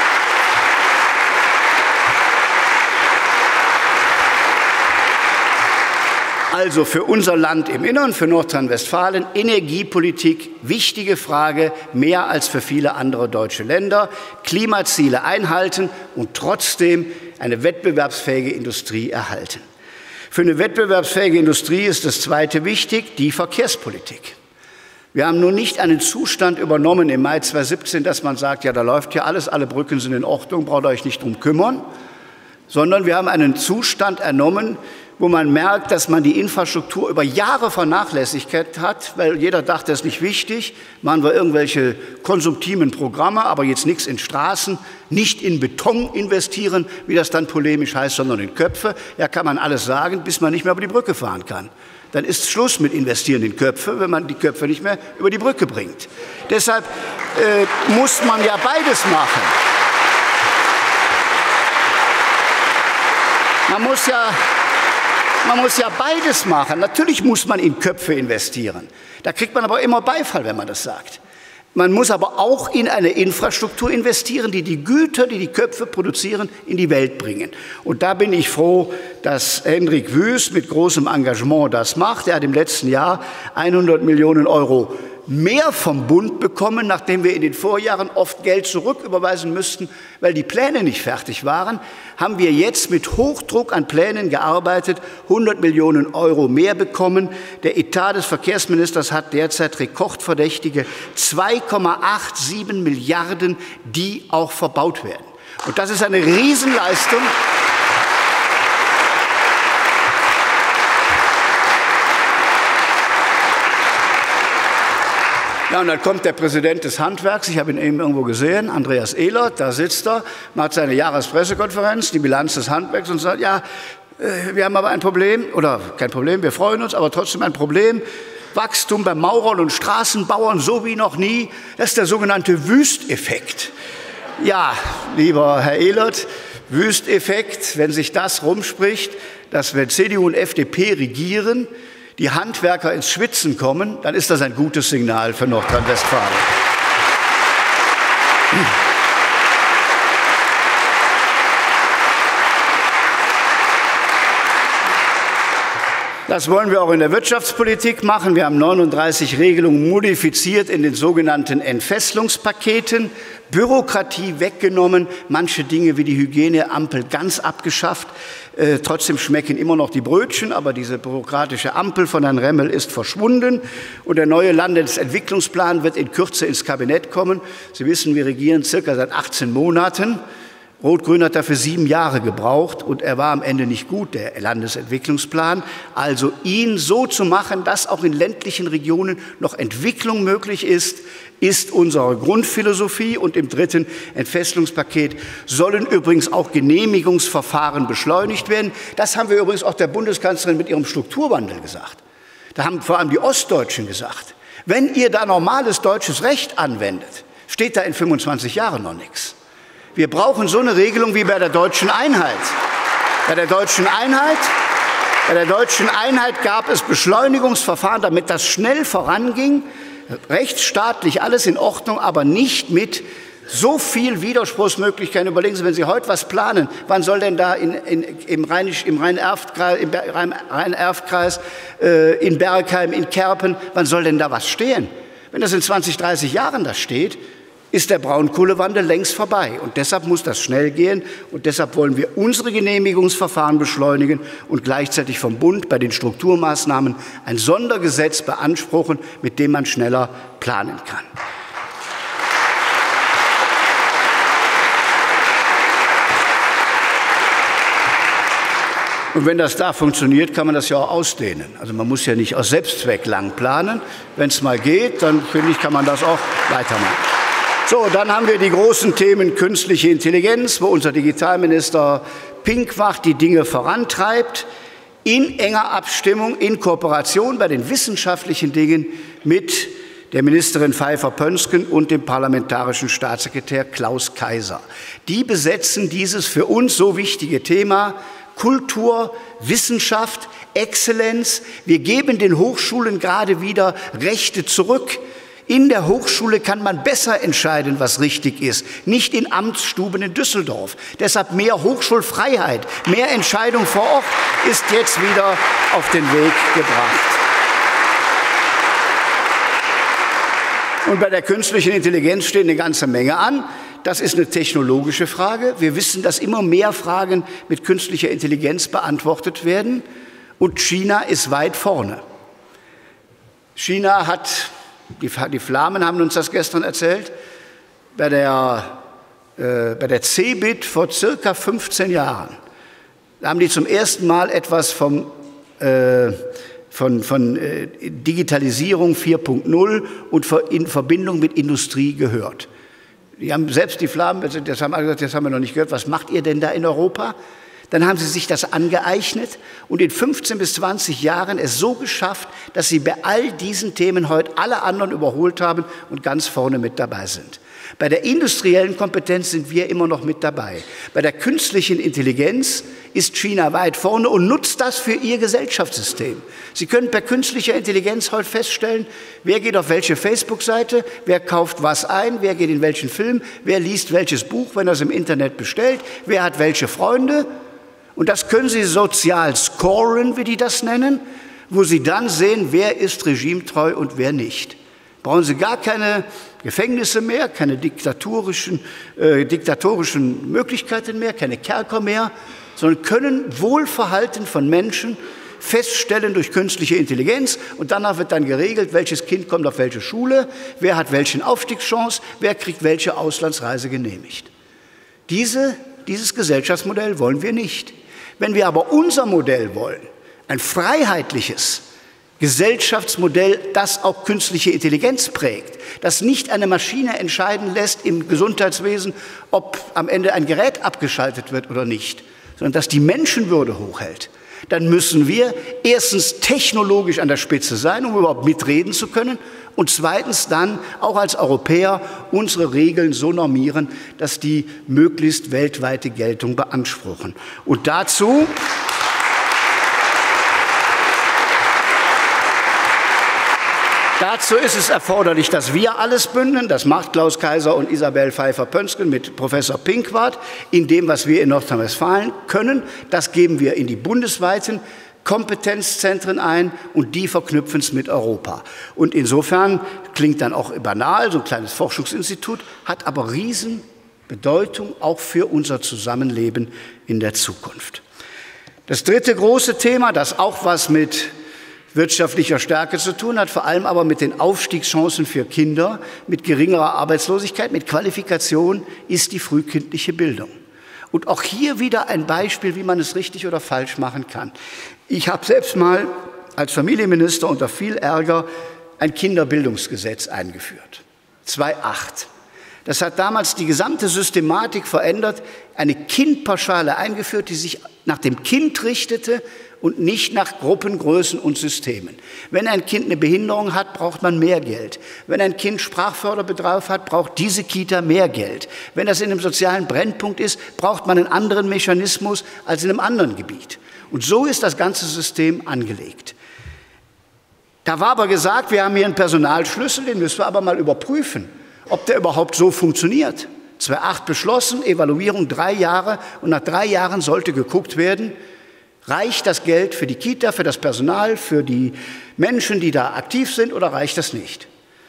Also für unser Land im Innern, für Nordrhein-Westfalen, Energiepolitik, wichtige Frage, mehr als für viele andere deutsche Länder. Klimaziele einhalten und trotzdem eine wettbewerbsfähige Industrie erhalten. Für eine wettbewerbsfähige Industrie ist das Zweite wichtig, die Verkehrspolitik. Wir haben nun nicht einen Zustand übernommen im Mai zweitausendsiebzehn, dass man sagt, ja, da läuft ja alles, alle Brücken sind in Ordnung, braucht euch nicht drum kümmern, sondern wir haben einen Zustand ernommen, wo man merkt, dass man die Infrastruktur über Jahre vernachlässigt hat, weil jeder dachte, das ist nicht wichtig, machen wir irgendwelche konsumtiven Programme, aber jetzt nichts in Straßen, nicht in Beton investieren, wie das dann polemisch heißt, sondern in Köpfe. Ja, kann man alles sagen, bis man nicht mehr über die Brücke fahren kann. Dann ist Schluss mit Investieren in Köpfe, wenn man die Köpfe nicht mehr über die Brücke bringt. Deshalb äh, muss man ja beides machen. Man muss ja Man muss ja beides machen. Natürlich muss man in Köpfe investieren. Da kriegt man aber immer Beifall, wenn man das sagt. Man muss aber auch in eine Infrastruktur investieren, die die Güter, die die Köpfe produzieren, in die Welt bringen. Und da bin ich froh, dass Hendrik Wüst mit großem Engagement das macht. Er hat im letzten Jahr hundert Millionen Euro mehr vom Bund bekommen, nachdem wir in den Vorjahren oft Geld zurücküberweisen müssten, weil die Pläne nicht fertig waren, haben wir jetzt mit Hochdruck an Plänen gearbeitet, hundert Millionen Euro mehr bekommen. Der Etat des Verkehrsministers hat derzeit rekordverdächtige zwei Komma siebenundachtzig Milliarden, die auch verbaut werden. Und das ist eine Riesenleistung. Ja, und dann kommt der Präsident des Handwerks, ich habe ihn eben irgendwo gesehen, Andreas Ehlert, da sitzt er, macht seine Jahrespressekonferenz, die Bilanz des Handwerks und sagt, ja, wir haben aber ein Problem, oder kein Problem, wir freuen uns, aber trotzdem ein Problem. Wachstum bei Maurern und Straßenbauern so wie noch nie, das ist der sogenannte Wüsteffekt. Ja, lieber Herr Ehlert, Wüsteffekt, wenn sich das rumspricht, dass wenn C D U und F D P regieren, die Handwerker ins Schwitzen kommen, dann ist das ein gutes Signal für Nordrhein-Westfalen. Das wollen wir auch in der Wirtschaftspolitik machen. Wir haben neununddreißig Regelungen modifiziert in den sogenannten Entfesselungspaketen, Bürokratie weggenommen, manche Dinge wie die Hygieneampel ganz abgeschafft. Äh, trotzdem schmecken immer noch die Brötchen, aber diese bürokratische Ampel von Herrn Remmel ist verschwunden. Und der neue Landesentwicklungsplan wird in Kürze ins Kabinett kommen. Sie wissen, wir regieren circa seit achtzehn Monaten. Rot-Grün hat dafür sieben Jahre gebraucht und er war am Ende nicht gut, der Landesentwicklungsplan. Also ihn so zu machen, dass auch in ländlichen Regionen noch Entwicklung möglich ist, ist unsere Grundphilosophie. Und im dritten Entfesselungspaket sollen übrigens auch Genehmigungsverfahren beschleunigt werden. Das haben wir übrigens auch der Bundeskanzlerin mit ihrem Strukturwandel gesagt. Da haben vor allem die Ostdeutschen gesagt, wenn ihr da normales deutsches Recht anwendet, steht da in fünfundzwanzig Jahren noch nichts. Wir brauchen so eine Regelung wie bei der Deutschen Einheit. Bei der Deutschen Einheit, bei der Deutschen Einheit gab es Beschleunigungsverfahren, damit das schnell voranging, rechtsstaatlich alles in Ordnung, aber nicht mit so viel Widerspruchsmöglichkeiten. Überlegen Sie, wenn Sie heute was planen, wann soll denn da in, in, im Rheinisch, im Rhein-Erft-Kreis, im Rhein-Erft-Kreis, äh, in Bergheim, in Kerpen, wann soll denn da was stehen? Wenn das in zwanzig, dreißig Jahren da steht, ist der Braunkohlewandel längst vorbei. Und deshalb muss das schnell gehen. Und deshalb wollen wir unsere Genehmigungsverfahren beschleunigen und gleichzeitig vom Bund bei den Strukturmaßnahmen ein Sondergesetz beanspruchen, mit dem man schneller planen kann. Und wenn das da funktioniert, kann man das ja auch ausdehnen. Also man muss ja nicht aus Selbstzweck lang planen. Wenn es mal geht, dann finde ich, kann man das auch weitermachen. So, dann haben wir die großen Themen künstliche Intelligenz, wo unser Digitalminister Pinkwart die Dinge vorantreibt, in enger Abstimmung, in Kooperation bei den wissenschaftlichen Dingen mit der Ministerin Pfeiffer-Pönsken und dem parlamentarischen Staatssekretär Klaus Kaiser. Die besetzen dieses für uns so wichtige Thema Kultur, Wissenschaft, Exzellenz. Wir geben den Hochschulen gerade wieder Rechte zurück. In der Hochschule kann man besser entscheiden, was richtig ist, nicht in Amtsstuben in Düsseldorf. Deshalb mehr Hochschulfreiheit, mehr Entscheidung vor Ort ist jetzt wieder auf den Weg gebracht. Und bei der künstlichen Intelligenz steht eine ganze Menge an. Das ist eine technologische Frage. Wir wissen, dass immer mehr Fragen mit künstlicher Intelligenz beantwortet werden. Und China ist weit vorne. China hat... Die, die Flamen haben uns das gestern erzählt, bei der, äh, bei der CeBIT vor circa fünfzehn Jahren, da haben die zum ersten Mal etwas vom, äh, von, von äh, Digitalisierung vier Punkt null und in Verbindung mit Industrie gehört. Die haben selbst die Flamen, das haben alle gesagt, das haben wir noch nicht gehört, was macht ihr denn da in Europa? Dann haben sie sich das angeeignet und in fünfzehn bis zwanzig Jahren es so geschafft, dass sie bei all diesen Themen heute alle anderen überholt haben und ganz vorne mit dabei sind. Bei der industriellen Kompetenz sind wir immer noch mit dabei. Bei der künstlichen Intelligenz ist China weit vorne und nutzt das für ihr Gesellschaftssystem. Sie können per künstlicher Intelligenz heute feststellen, wer geht auf welche Facebook-Seite, wer kauft was ein, wer geht in welchen Film, wer liest welches Buch, wenn er es im Internet bestellt, wer hat welche Freunde. Und das können Sie sozial scoren, wie die das nennen, wo Sie dann sehen, wer ist regimetreu und wer nicht. Brauchen Sie gar keine Gefängnisse mehr, keine diktatorischen, äh, diktatorischen Möglichkeiten mehr, keine Kerker mehr, sondern können Wohlverhalten von Menschen feststellen durch künstliche Intelligenz. Und danach wird dann geregelt, welches Kind kommt auf welche Schule, wer hat welche Aufstiegschance, wer kriegt welche Auslandsreise genehmigt. Diese, dieses Gesellschaftsmodell wollen wir nicht. Wenn wir aber unser Modell wollen, ein freiheitliches Gesellschaftsmodell, das auch künstliche Intelligenz prägt, das nicht eine Maschine entscheiden lässt im Gesundheitswesen, ob am Ende ein Gerät abgeschaltet wird oder nicht, sondern das die Menschenwürde hochhält, dann müssen wir erstens technologisch an der Spitze sein, um überhaupt mitreden zu können, und zweitens dann auch als Europäer unsere Regeln so normieren, dass die möglichst weltweite Geltung beanspruchen. Und dazu Dazu ist es erforderlich, dass wir alles bündeln. Das macht Klaus Kaiser und Isabel Pfeiffer-Pönsken mit Professor Pinkwart in dem, was wir in Nordrhein-Westfalen können. Das geben wir in die bundesweiten Kompetenzzentren ein und die verknüpfen es mit Europa. Und insofern klingt dann auch banal, so ein kleines Forschungsinstitut, hat aber Riesenbedeutung auch für unser Zusammenleben in der Zukunft. Das dritte große Thema, das auch was mit wirtschaftlicher Stärke zu tun hat, vor allem aber mit den Aufstiegschancen für Kinder, mit geringerer Arbeitslosigkeit, mit Qualifikation, ist die frühkindliche Bildung. Und auch hier wieder ein Beispiel, wie man es richtig oder falsch machen kann. Ich habe selbst mal als Familienminister unter viel Ärger ein Kinderbildungsgesetz eingeführt, zweitausendacht. Das hat damals die gesamte Systematik verändert, eine Kindpauschale eingeführt, die sich nach dem Kind richtete und nicht nach Gruppengrößen und Systemen. Wenn ein Kind eine Behinderung hat, braucht man mehr Geld. Wenn ein Kind Sprachförderbedarf hat, braucht diese Kita mehr Geld. Wenn das in einem sozialen Brennpunkt ist, braucht man einen anderen Mechanismus als in einem anderen Gebiet. Und so ist das ganze System angelegt. Da war aber gesagt, wir haben hier einen Personalschlüssel, den müssen wir aber mal überprüfen, ob der überhaupt so funktioniert. zweitausendacht beschlossen, Evaluierung drei Jahre und nach drei Jahren sollte geguckt werden, reicht das Geld für die Kita, für das Personal, für die Menschen, die da aktiv sind, oder reicht das nicht?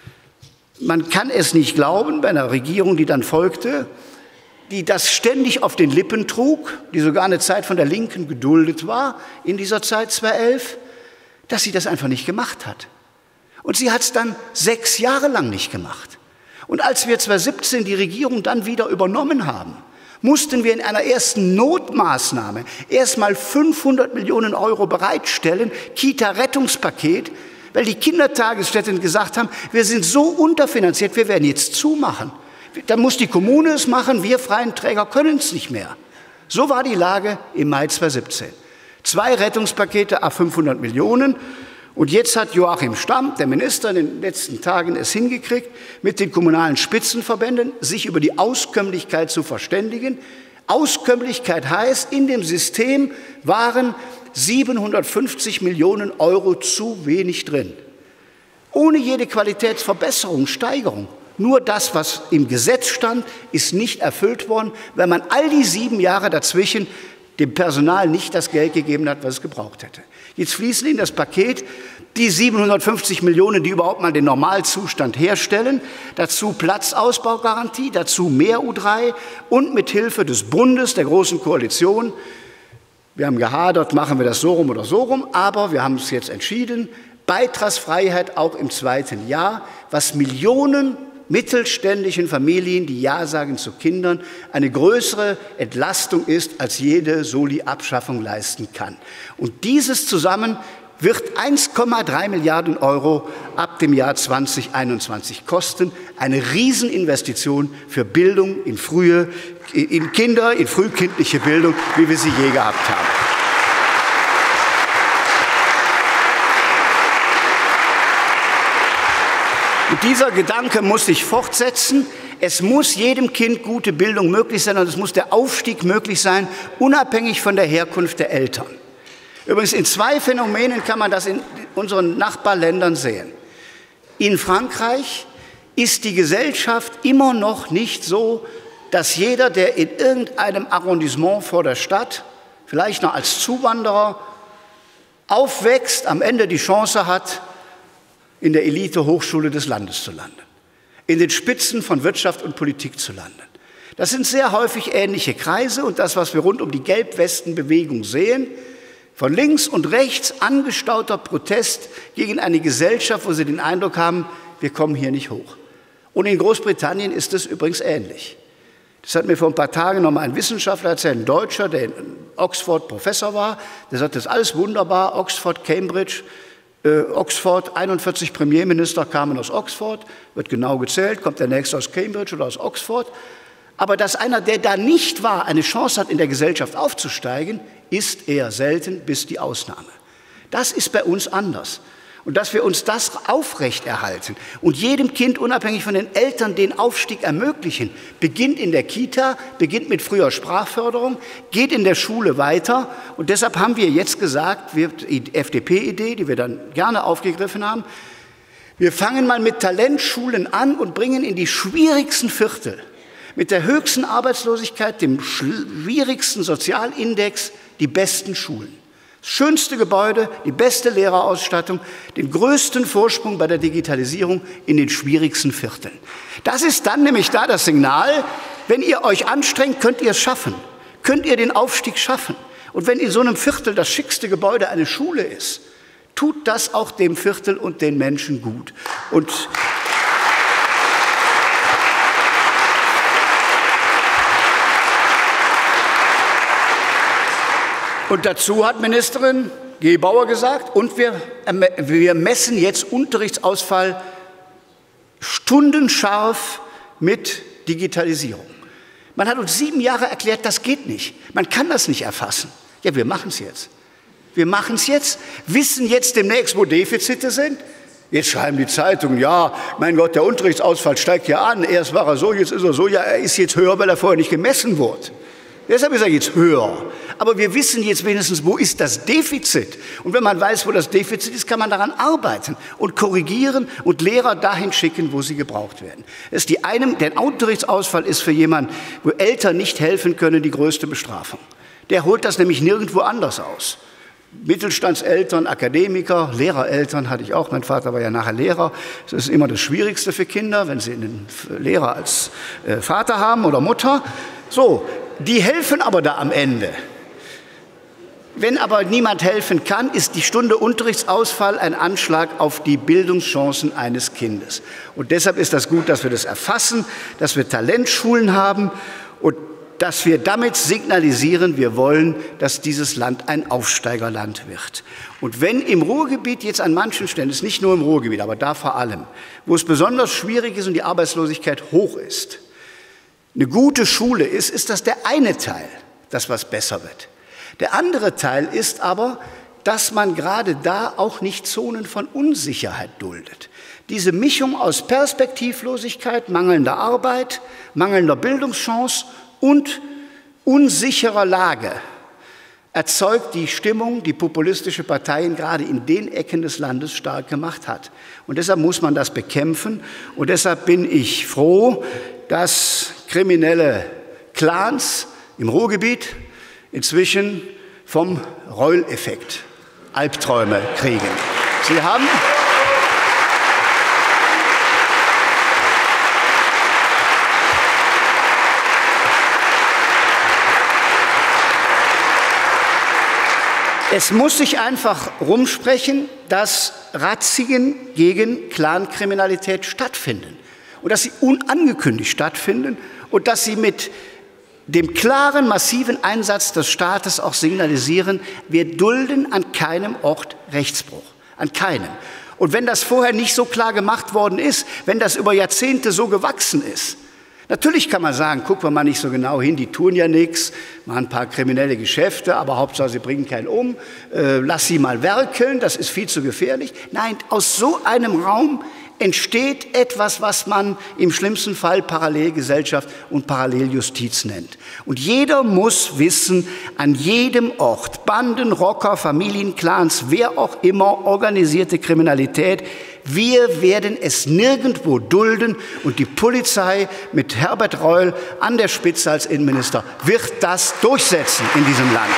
Man kann es nicht glauben, bei einer Regierung, die dann folgte, die das ständig auf den Lippen trug, die sogar eine Zeit von der Linken geduldet war in dieser Zeit zweitausendelf, dass sie das einfach nicht gemacht hat. Und sie hat es dann sechs Jahre lang nicht gemacht. Und als wir zweitausendsiebzehn die Regierung dann wieder übernommen haben, mussten wir in einer ersten Notmaßnahme erst mal fünfhundert Millionen Euro bereitstellen, Kita-Rettungspaket, weil die Kindertagesstätten gesagt haben, wir sind so unterfinanziert, wir werden jetzt zumachen. Dann muss die Kommune es machen, wir freien Träger können es nicht mehr. So war die Lage im Mai zweitausendsiebzehn. Zwei Rettungspakete à fünfhundert Millionen. Und jetzt hat Joachim Stamm, der Minister, in den letzten Tagen es hingekriegt, mit den kommunalen Spitzenverbänden sich über die Auskömmlichkeit zu verständigen. Auskömmlichkeit heißt, in dem System waren siebenhundertfünfzig Millionen Euro zu wenig drin. Ohne jede Qualitätsverbesserung, Steigerung. Nur das, was im Gesetz stand, ist nicht erfüllt worden, weil man all die sieben Jahre dazwischen dem Personal nicht das Geld gegeben hat, was es gebraucht hätte. Jetzt fließen in das Paket die siebenhundertfünfzig Millionen, die überhaupt mal den Normalzustand herstellen, dazu Platzausbaugarantie, dazu mehr U drei und mit Hilfe des Bundes, der Großen Koalition. Wir haben gehadert, machen wir das so rum oder so rum, aber wir haben es jetzt entschieden, Beitragsfreiheit auch im zweiten Jahr, was Millionen mittelständischen Familien, die Ja sagen zu Kindern, eine größere Entlastung ist, als jede Soli-Abschaffung leisten kann. Und dieses zusammen wird eins Komma drei Milliarden Euro ab dem Jahr zweitausendeinundzwanzig kosten. Eine Rieseninvestition für Bildung in frühe, in Kinder, in frühkindliche Bildung, wie wir sie je gehabt haben. Und dieser Gedanke muss sich fortsetzen. Es muss jedem Kind gute Bildung möglich sein und es muss der Aufstieg möglich sein, unabhängig von der Herkunft der Eltern. Übrigens, in zwei Phänomenen kann man das in unseren Nachbarländern sehen. In Frankreich ist die Gesellschaft immer noch nicht so, dass jeder, der in irgendeinem Arrondissement vor der Stadt, vielleicht noch als Zuwanderer, aufwächst, am Ende die Chance hat, in der Elite-Hochschule des Landes zu landen, in den Spitzen von Wirtschaft und Politik zu landen. Das sind sehr häufig ähnliche Kreise und das, was wir rund um die Gelbwesten-Bewegung sehen, von links und rechts angestauter Protest gegen eine Gesellschaft, wo sie den Eindruck haben, wir kommen hier nicht hoch. Und in Großbritannien ist es übrigens ähnlich. Das hat mir vor ein paar Tagen noch mal ein Wissenschaftler erzählt, ein Deutscher, der in Oxford Professor war, der sagt, das ist alles wunderbar, Oxford, Cambridge, äh, Oxford, einundvierzig Premierminister kamen aus Oxford, wird genau gezählt, kommt der nächste aus Cambridge oder aus Oxford. Aber dass einer, der da nicht war, eine Chance hat, in der Gesellschaft aufzusteigen, ist eher selten bis die Ausnahme. Das ist bei uns anders. Und dass wir uns das aufrechterhalten und jedem Kind unabhängig von den Eltern den Aufstieg ermöglichen, beginnt in der Kita, beginnt mit früher Sprachförderung, geht in der Schule weiter. Und deshalb haben wir jetzt gesagt, wir, die F D P-Idee, die wir dann gerne aufgegriffen haben, wir fangen mal mit Talentschulen an und bringen in die schwierigsten Viertel, mit der höchsten Arbeitslosigkeit, dem schwierigsten Sozialindex, die besten Schulen. Das schönste Gebäude, die beste Lehrerausstattung, den größten Vorsprung bei der Digitalisierung in den schwierigsten Vierteln. Das ist dann nämlich da das Signal, wenn ihr euch anstrengt, könnt ihr es schaffen, könnt ihr den Aufstieg schaffen. Und wenn in so einem Viertel das schickste Gebäude eine Schule ist, tut das auch dem Viertel und den Menschen gut. Und Und dazu hat Ministerin Gebauer gesagt, und wir, wir messen jetzt Unterrichtsausfall stundenscharf mit Digitalisierung. Man hat uns sieben Jahre erklärt, das geht nicht. Man kann das nicht erfassen. Ja, wir machen es jetzt. Wir machen es jetzt, wissen jetzt demnächst, wo Defizite sind. Jetzt schreiben die Zeitungen, ja, mein Gott, der Unterrichtsausfall steigt ja an. Erst war er so, jetzt ist er so. Ja, er ist jetzt höher, weil er vorher nicht gemessen wurde. Deshalb ist er jetzt höher. Aber wir wissen jetzt wenigstens, wo ist das Defizit. Und wenn man weiß, wo das Defizit ist, kann man daran arbeiten und korrigieren und Lehrer dahin schicken, wo sie gebraucht werden. Das ist die eine, der Unterrichtsausfall ist für jemanden, wo Eltern nicht helfen können, die größte Bestrafung. Der holt das nämlich nirgendwo anders aus. Mittelstandseltern, Akademiker, Lehrereltern hatte ich auch. Mein Vater war ja nachher Lehrer. Das ist immer das Schwierigste für Kinder, wenn sie einen Lehrer als Vater haben oder Mutter. So, die helfen aber da am Ende. Wenn aber niemand helfen kann, ist die Stunde Unterrichtsausfall ein Anschlag auf die Bildungschancen eines Kindes. Und deshalb ist das gut, dass wir das erfassen, dass wir Talentschulen haben und dass wir damit signalisieren, wir wollen, dass dieses Land ein Aufsteigerland wird. Und wenn im Ruhrgebiet jetzt an manchen Stellen, ist nicht nur im Ruhrgebiet, aber da vor allem, wo es besonders schwierig ist und die Arbeitslosigkeit hoch ist, eine gute Schule ist, ist das der eine Teil, das was besser wird. Der andere Teil ist aber, dass man gerade da auch nicht Zonen von Unsicherheit duldet. Diese Mischung aus Perspektivlosigkeit, mangelnder Arbeit, mangelnder Bildungschance und unsicherer Lage erzeugt die Stimmung, die populistische Parteien gerade in den Ecken des Landes stark gemacht hat. Und deshalb muss man das bekämpfen. Und deshalb bin ich froh, dass kriminelle Clans im Ruhrgebiet inzwischen vom Reul-Effekt Albträume kriegen. Sie haben Es muss sich einfach rumsprechen, dass Razzien gegen Clankriminalität stattfinden und dass sie unangekündigt stattfinden und dass sie mit dem klaren, massiven Einsatz des Staates auch signalisieren, wir dulden an keinem Ort Rechtsbruch, an keinem. Und wenn das vorher nicht so klar gemacht worden ist, wenn das über Jahrzehnte so gewachsen ist, natürlich kann man sagen, gucken wir mal nicht so genau hin, die tun ja nichts, machen ein paar kriminelle Geschäfte, aber Hauptsache sie bringen keinen um, äh, lass sie mal werkeln, das ist viel zu gefährlich. Nein, aus so einem Raum entsteht etwas, was man im schlimmsten Fall Parallelgesellschaft und Paralleljustiz nennt. Und jeder muss wissen, an jedem Ort, Banden, Rocker, Familienclans, wer auch immer, organisierte Kriminalität, wir werden es nirgendwo dulden und die Polizei mit Herbert Reul an der Spitze als Innenminister wird das durchsetzen in diesem Land.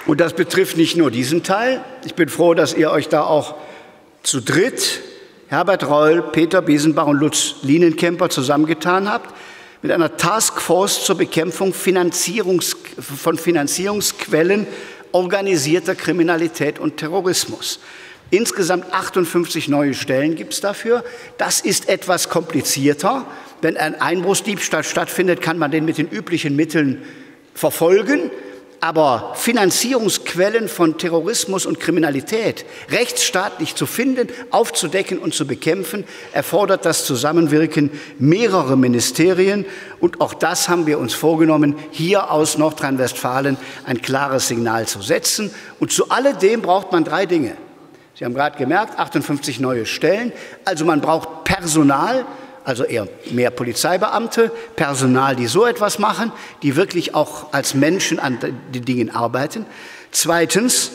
Und das betrifft nicht nur diesen Teil. Ich bin froh, dass ihr euch da auch zu dritt, Herbert Reul, Peter Biesenbach und Lutz Lienenkemper, zusammengetan habt mit einer Taskforce zur Bekämpfung Finanzierungs- von Finanzierungsquellen organisierter Kriminalität und Terrorismus. Insgesamt achtundfünfzig neue Stellen gibt es dafür. Das ist etwas komplizierter. Wenn ein Einbruchsdiebstahl stattfindet, kann man den mit den üblichen Mitteln verfolgen. Aber Finanzierungsquellen von Terrorismus und Kriminalität rechtsstaatlich zu finden, aufzudecken und zu bekämpfen, erfordert das Zusammenwirken mehrerer Ministerien. Und auch das haben wir uns vorgenommen, hier aus Nordrhein-Westfalen ein klares Signal zu setzen. Und zu alledem braucht man drei Dinge. Sie haben gerade gemerkt, achtundfünfzig neue Stellen. Also man braucht Personal, also eher mehr Polizeibeamte, Personal, die so etwas machen, die wirklich auch als Menschen an den Dingen arbeiten. Zweitens,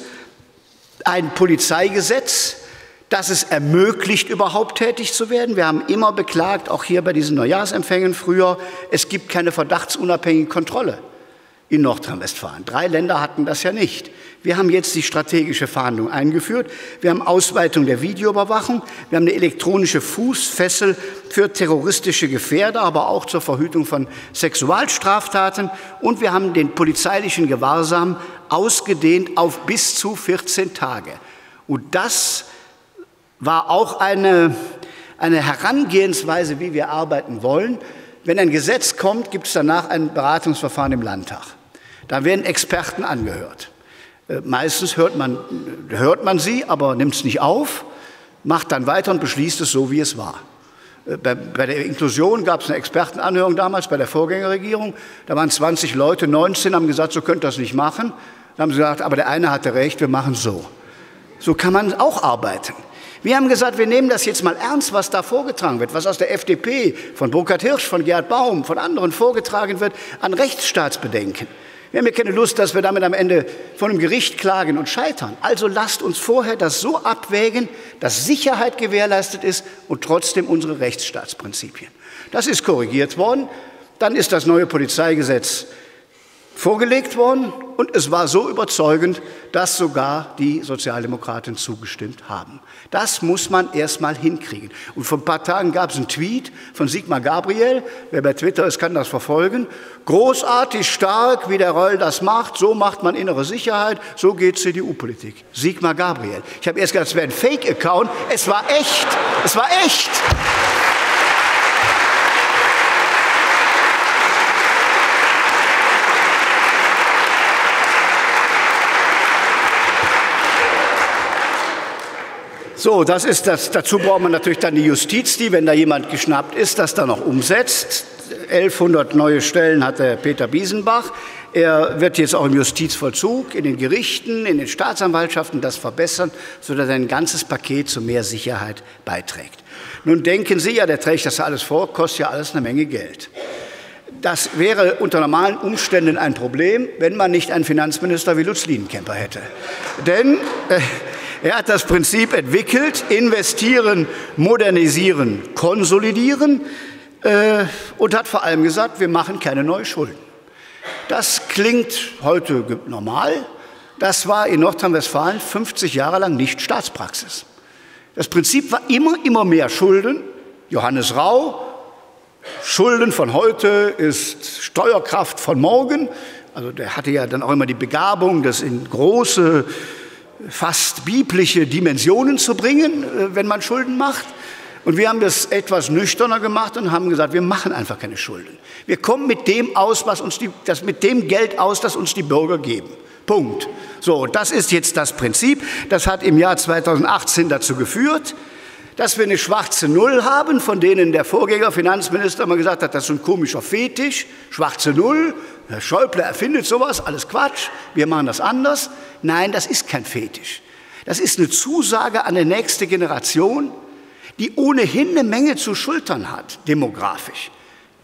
ein Polizeigesetz, das es ermöglicht, überhaupt tätig zu werden. Wir haben immer beklagt, auch hier bei diesen Neujahrsempfängen früher, es gibt keine verdachtsunabhängige Kontrolle in Nordrhein-Westfalen. Drei Länder hatten das ja nicht. Wir haben jetzt die strategische Fahndung eingeführt. Wir haben Ausweitung der Videoüberwachung. Wir haben eine elektronische Fußfessel für terroristische Gefährder, aber auch zur Verhütung von Sexualstraftaten. Und wir haben den polizeilichen Gewahrsam ausgedehnt auf bis zu vierzehn Tage. Und das war auch eine, eine Herangehensweise, wie wir arbeiten wollen. Wenn ein Gesetz kommt, gibt es danach ein Beratungsverfahren im Landtag. Da werden Experten angehört. Meistens hört man, hört man sie, aber nimmt es nicht auf, macht dann weiter und beschließt es so, wie es war. Bei, bei der Inklusion gab es eine Expertenanhörung damals bei der Vorgängerregierung. Da waren zwanzig Leute, neunzehn haben gesagt, so könnt ihr das nicht machen. Dann haben sie gesagt, aber der eine hatte recht, wir machen es so. So kann man auch arbeiten. Wir haben gesagt, wir nehmen das jetzt mal ernst, was da vorgetragen wird, was aus der F D P, von Burkhard Hirsch, von Gerhard Baum, von anderen vorgetragen wird, an Rechtsstaatsbedenken. Wir haben ja keine Lust, dass wir damit am Ende vor einem Gericht klagen und scheitern. Also lasst uns vorher das so abwägen, dass Sicherheit gewährleistet ist und trotzdem unsere Rechtsstaatsprinzipien. Das ist korrigiert worden. Dann ist das neue Polizeigesetz vorgelegt worden und es war so überzeugend, dass sogar die Sozialdemokraten zugestimmt haben. Das muss man erst mal hinkriegen. Und vor ein paar Tagen gab es einen Tweet von Sigmar Gabriel, wer bei Twitter ist, kann das verfolgen. Großartig stark, wie der Reul das macht, so macht man innere Sicherheit, so geht C D U-Politik. Sigmar Gabriel. Ich habe erst gedacht, es wäre ein Fake-Account, es war echt, es war echt. So, das ist das. Dazu braucht man natürlich dann die Justiz, die, wenn da jemand geschnappt ist, das dann auch umsetzt. elfhundert neue Stellen hat der Peter Biesenbach. Er wird jetzt auch im Justizvollzug, in den Gerichten, in den Staatsanwaltschaften das verbessern, sodass er ein ganzes Paket zu mehr Sicherheit beiträgt. Nun denken Sie ja, der trägt das alles vor, kostet ja alles eine Menge Geld. Das wäre unter normalen Umständen ein Problem, wenn man nicht einen Finanzminister wie Lutz Lienenkemper hätte. Denn äh, er hat das Prinzip entwickelt, investieren, modernisieren, konsolidieren äh, und hat vor allem gesagt, wir machen keine neuen Schulden. Das klingt heute normal. Das war in Nordrhein-Westfalen fünfzig Jahre lang nicht Staatspraxis. Das Prinzip war immer, immer mehr Schulden. Johannes Rau, Schulden von heute ist Steuerkraft von morgen. Also der hatte ja dann auch immer die Begabung, das in große, fast biblische Dimensionen zu bringen, wenn man Schulden macht. Und wir haben das etwas nüchterner gemacht und haben gesagt, wir machen einfach keine Schulden. Wir kommen mit dem aus, was uns die, das, mit dem Geld aus, das uns die Bürger geben. Punkt. So, das ist jetzt das Prinzip. Das hat im Jahr zweitausendachtzehn dazu geführt, dass wir eine schwarze Null haben, von denen der Vorgänger Finanzminister mal gesagt hat, das ist ein komischer Fetisch, schwarze Null. Herr Schäuble erfindet sowas, alles Quatsch, wir machen das anders. Nein, das ist kein Fetisch. Das ist eine Zusage an die nächste Generation, die ohnehin eine Menge zu schultern hat, demografisch.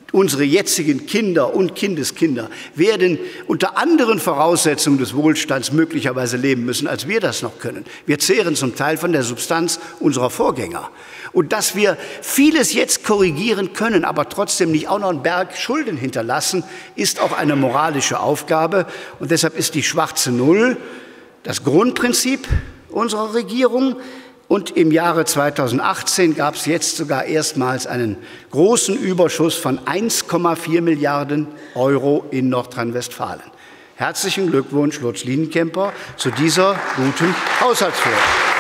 Unsere jetzigen Kinder und Kindeskinder werden unter anderen Voraussetzungen des Wohlstands möglicherweise leben müssen, als wir das noch können. Wir zehren zum Teil von der Substanz unserer Vorgänger. Und dass wir vieles jetzt korrigieren können, aber trotzdem nicht auch noch einen Berg Schulden hinterlassen, ist auch eine moralische Aufgabe. Und deshalb ist die schwarze Null das Grundprinzip unserer Regierung. Und im Jahre zweitausendachtzehn gab es jetzt sogar erstmals einen großen Überschuss von eins Komma vier Milliarden Euro in Nordrhein-Westfalen. Herzlichen Glückwunsch, Lutz Lienenkemper, zu dieser guten Haushaltsführung.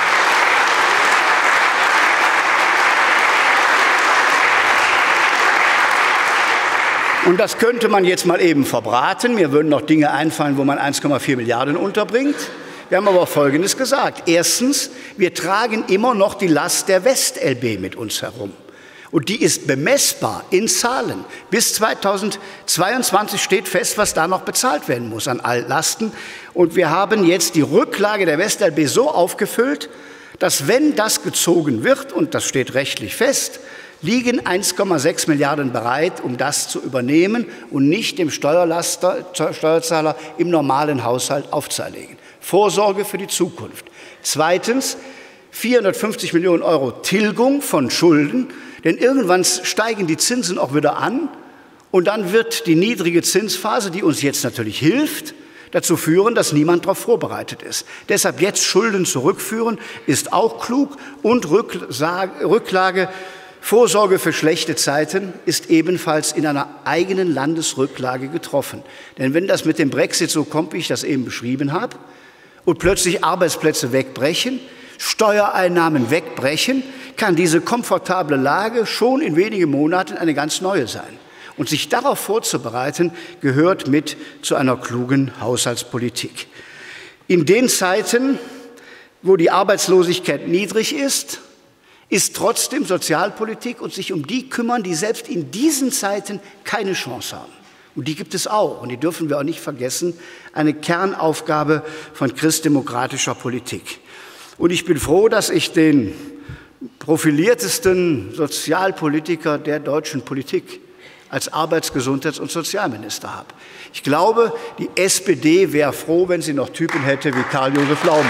Und das könnte man jetzt mal eben verbraten. Mir würden noch Dinge einfallen, wo man eins Komma vier Milliarden unterbringt. Wir haben aber Folgendes gesagt. Erstens, wir tragen immer noch die Last der West-L B mit uns herum. Und die ist bemessbar in Zahlen. Bis zweitausendzweiundzwanzig steht fest, was da noch bezahlt werden muss an Altlasten. Und wir haben jetzt die Rücklage der West-L B so aufgefüllt, dass, wenn das gezogen wird, und das steht rechtlich fest, liegen eins Komma sechs Milliarden bereit, um das zu übernehmen und nicht dem Steuerlaster, Steuerzahler im normalen Haushalt aufzuerlegen. Vorsorge für die Zukunft. Zweitens, vierhundertfünfzig Millionen Euro Tilgung von Schulden, denn irgendwann steigen die Zinsen auch wieder an und dann wird die niedrige Zinsphase, die uns jetzt natürlich hilft, dazu führen, dass niemand darauf vorbereitet ist. Deshalb jetzt Schulden zurückführen, ist auch klug, und Rücklage, Vorsorge für schlechte Zeiten ist ebenfalls in einer eigenen Landesrücklage getroffen. Denn wenn das mit dem Brexit so kommt, wie ich das eben beschrieben habe, und plötzlich Arbeitsplätze wegbrechen, Steuereinnahmen wegbrechen, kann diese komfortable Lage schon in wenigen Monaten eine ganz neue sein. Und sich darauf vorzubereiten, gehört mit zu einer klugen Haushaltspolitik. In den Zeiten, wo die Arbeitslosigkeit niedrig ist, ist trotzdem Sozialpolitik und sich um die kümmern, die selbst in diesen Zeiten keine Chance haben. Und die gibt es auch, und die dürfen wir auch nicht vergessen, eine Kernaufgabe von christdemokratischer Politik. Und ich bin froh, dass ich den profiliertesten Sozialpolitiker der deutschen Politik als Arbeits-, Gesundheits- und Sozialminister habe. Ich glaube, die S P D wäre froh, wenn sie noch Typen hätte wie Karl-Josef Laumann.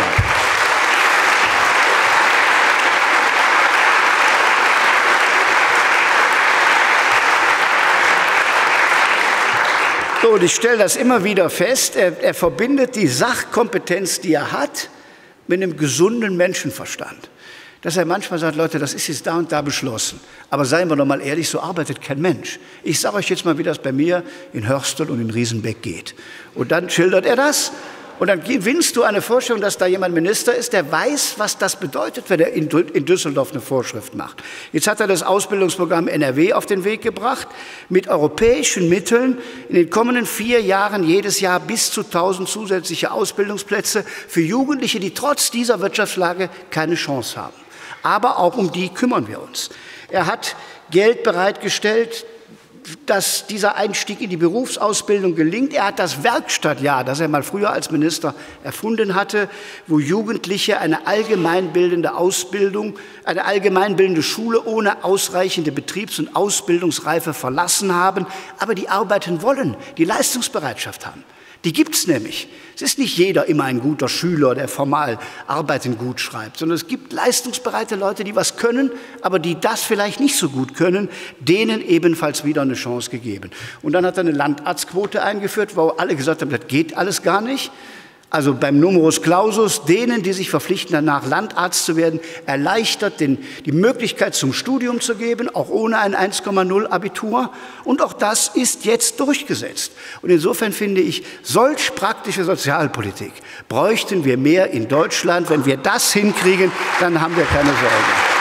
So, und ich stelle das immer wieder fest, er, er verbindet die Sachkompetenz, die er hat, mit einem gesunden Menschenverstand. Dass er manchmal sagt, Leute, das ist jetzt da und da beschlossen. Aber seien wir doch mal ehrlich, so arbeitet kein Mensch. Ich sage euch jetzt mal, wie das bei mir in Hörstel und in Riesenbeck geht. Und dann schildert er das. Und dann gewinnst du eine Vorstellung, dass da jemand Minister ist, der weiß, was das bedeutet, wenn er in Düsseldorf eine Vorschrift macht. Jetzt hat er das Ausbildungsprogramm N R W auf den Weg gebracht, mit europäischen Mitteln in den kommenden vier Jahren jedes Jahr bis zu tausend zusätzliche Ausbildungsplätze für Jugendliche, die trotz dieser Wirtschaftslage keine Chance haben. Aber auch um die kümmern wir uns. Er hat Geld bereitgestellt, dass dieser Einstieg in die Berufsausbildung gelingt. Er hat das Werkstattjahr, das er mal früher als Minister erfunden hatte, wo Jugendliche eine allgemeinbildende Ausbildung, eine allgemeinbildende Schule ohne ausreichende Betriebs- und Ausbildungsreife verlassen haben, aber die arbeiten wollen, die Leistungsbereitschaft haben. Die gibt es nämlich. Es ist nicht jeder immer ein guter Schüler, der formal Arbeiten gut schreibt, sondern es gibt leistungsbereite Leute, die was können, aber die das vielleicht nicht so gut können, denen ebenfalls wieder eine Chance gegeben. Und dann hat er eine Landarztquote eingeführt, wo alle gesagt haben, das geht alles gar nicht. Also beim Numerus Clausus, denen, die sich verpflichten, danach Landarzt zu werden, erleichtert den, die Möglichkeit zum Studium zu geben, auch ohne ein eins Komma null Abitur. Und auch das ist jetzt durchgesetzt. Und insofern finde ich, solch praktische Sozialpolitik bräuchten wir mehr in Deutschland. Wenn wir das hinkriegen, dann haben wir keine Sorge.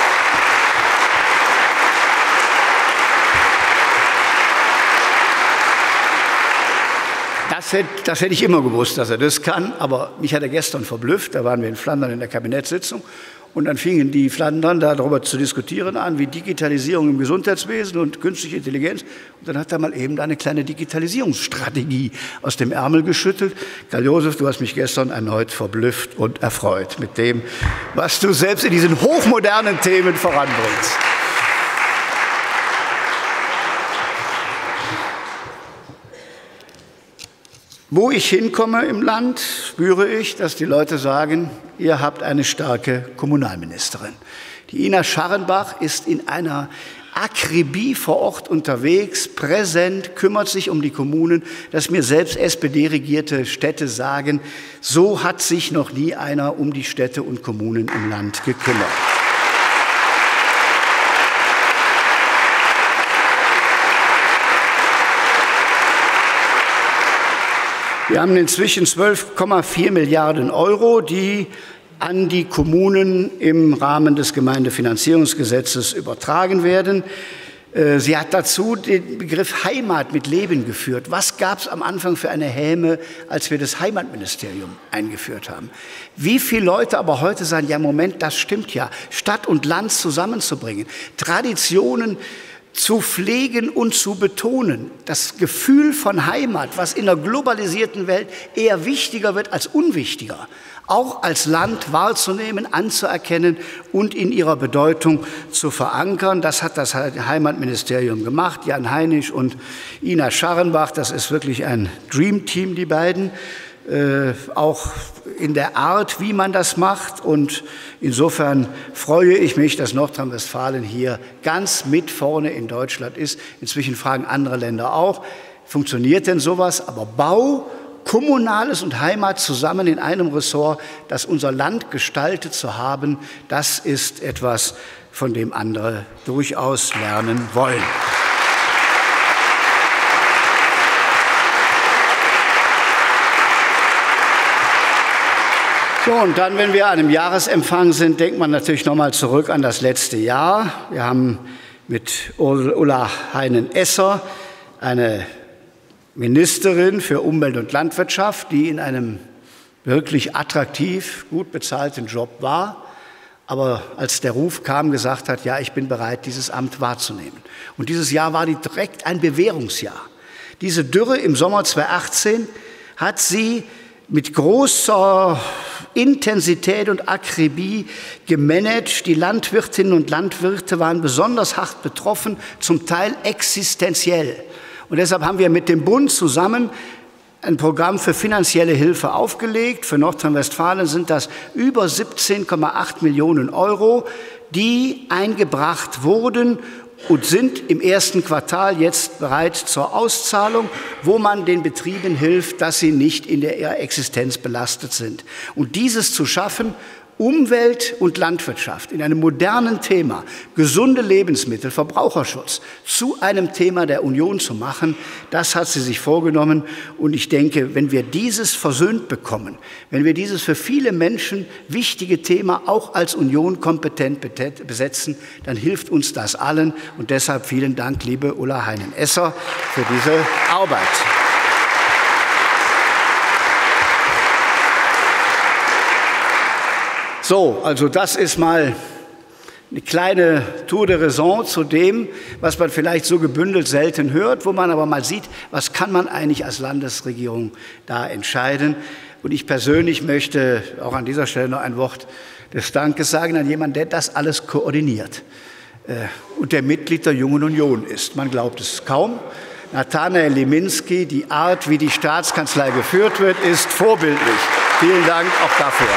Das hätte, das hätte ich immer gewusst, dass er das kann, aber mich hat er gestern verblüfft. Da waren wir in Flandern in der Kabinettssitzung und dann fingen die Flandern darüber zu diskutieren an, wie Digitalisierung im Gesundheitswesen und künstliche Intelligenz. Und dann hat er mal eben eine kleine Digitalisierungsstrategie aus dem Ärmel geschüttelt. Karl-Josef, du hast mich gestern erneut verblüfft und erfreut mit dem, was du selbst in diesen hochmodernen Themen voranbringst. Wo ich hinkomme im Land, spüre ich, dass die Leute sagen, ihr habt eine starke Kommunalministerin. Die Ina Scharrenbach ist in einer Akribie vor Ort unterwegs, präsent, kümmert sich um die Kommunen, dass mir selbst S P D-regierte Städte sagen, so hat sich noch nie einer um die Städte und Kommunen im Land gekümmert. Wir haben inzwischen zwölf Komma vier Milliarden Euro, die an die Kommunen im Rahmen des Gemeindefinanzierungsgesetzes übertragen werden. Sie hat dazu den Begriff Heimat mit Leben geführt. Was gab es am Anfang für eine Häme, als wir das Heimatministerium eingeführt haben? Wie viele Leute aber heute sagen, ja Moment, das stimmt ja, Stadt und Land zusammenzubringen, Traditionen zu pflegen und zu betonen, das Gefühl von Heimat, was in der globalisierten Welt eher wichtiger wird als unwichtiger, auch als Land wahrzunehmen, anzuerkennen und in ihrer Bedeutung zu verankern. Das hat das Heimatministerium gemacht, Jan Heinisch und Ina Scharrenbach, das ist wirklich ein Dreamteam, die beiden. Äh, auch in der Art, wie man das macht. Und insofern freue ich mich, dass Nordrhein-Westfalen hier ganz mit vorne in Deutschland ist. Inzwischen fragen andere Länder auch, funktioniert denn sowas? Aber Bau, Kommunales und Heimat zusammen in einem Ressort, das unser Land gestaltet zu haben, das ist etwas, von dem andere durchaus lernen wollen. So, und dann, wenn wir an einem Jahresempfang sind, denkt man natürlich noch mal zurück an das letzte Jahr. Wir haben mit Ulla Heinen-Esser eine Ministerin für Umwelt und Landwirtschaft, die in einem wirklich attraktiv, gut bezahlten Job war, aber als der Ruf kam, gesagt hat, ja, ich bin bereit, dieses Amt wahrzunehmen. Und dieses Jahr war direkt ein Bewährungsjahr. Diese Dürre im Sommer zweitausendachtzehn hat sie mit großer Intensität und Akribie gemanagt. Die Landwirtinnen und Landwirte waren besonders hart betroffen, zum Teil existenziell. Und deshalb haben wir mit dem Bund zusammen ein Programm für finanzielle Hilfe aufgelegt. Für Nordrhein-Westfalen sind das über siebzehn Komma acht Millionen Euro, die eingebracht wurden und sind im ersten Quartal jetzt bereit zur Auszahlung, wo man den Betrieben hilft, dass sie nicht in der ihrer Existenz belastet sind. Und dieses zu schaffen, Umwelt und Landwirtschaft in einem modernen Thema, gesunde Lebensmittel, Verbraucherschutz, zu einem Thema der Union zu machen, das hat sie sich vorgenommen. Und ich denke, wenn wir dieses versöhnt bekommen, wenn wir dieses für viele Menschen wichtige Thema auch als Union kompetent besetzen, dann hilft uns das allen. Und deshalb vielen Dank, liebe Ulla Heinen-Esser, für diese Arbeit. So, also das ist mal eine kleine Tour de Raison zu dem, was man vielleicht so gebündelt selten hört, wo man aber mal sieht, was kann man eigentlich als Landesregierung da entscheiden. Und ich persönlich möchte auch an dieser Stelle noch ein Wort des Dankes sagen an jemanden, der das alles koordiniert und der Mitglied der Jungen Union ist. Man glaubt es kaum. Nathanael Liminski, die Art, wie die Staatskanzlei geführt wird, ist vorbildlich. Vielen Dank auch dafür.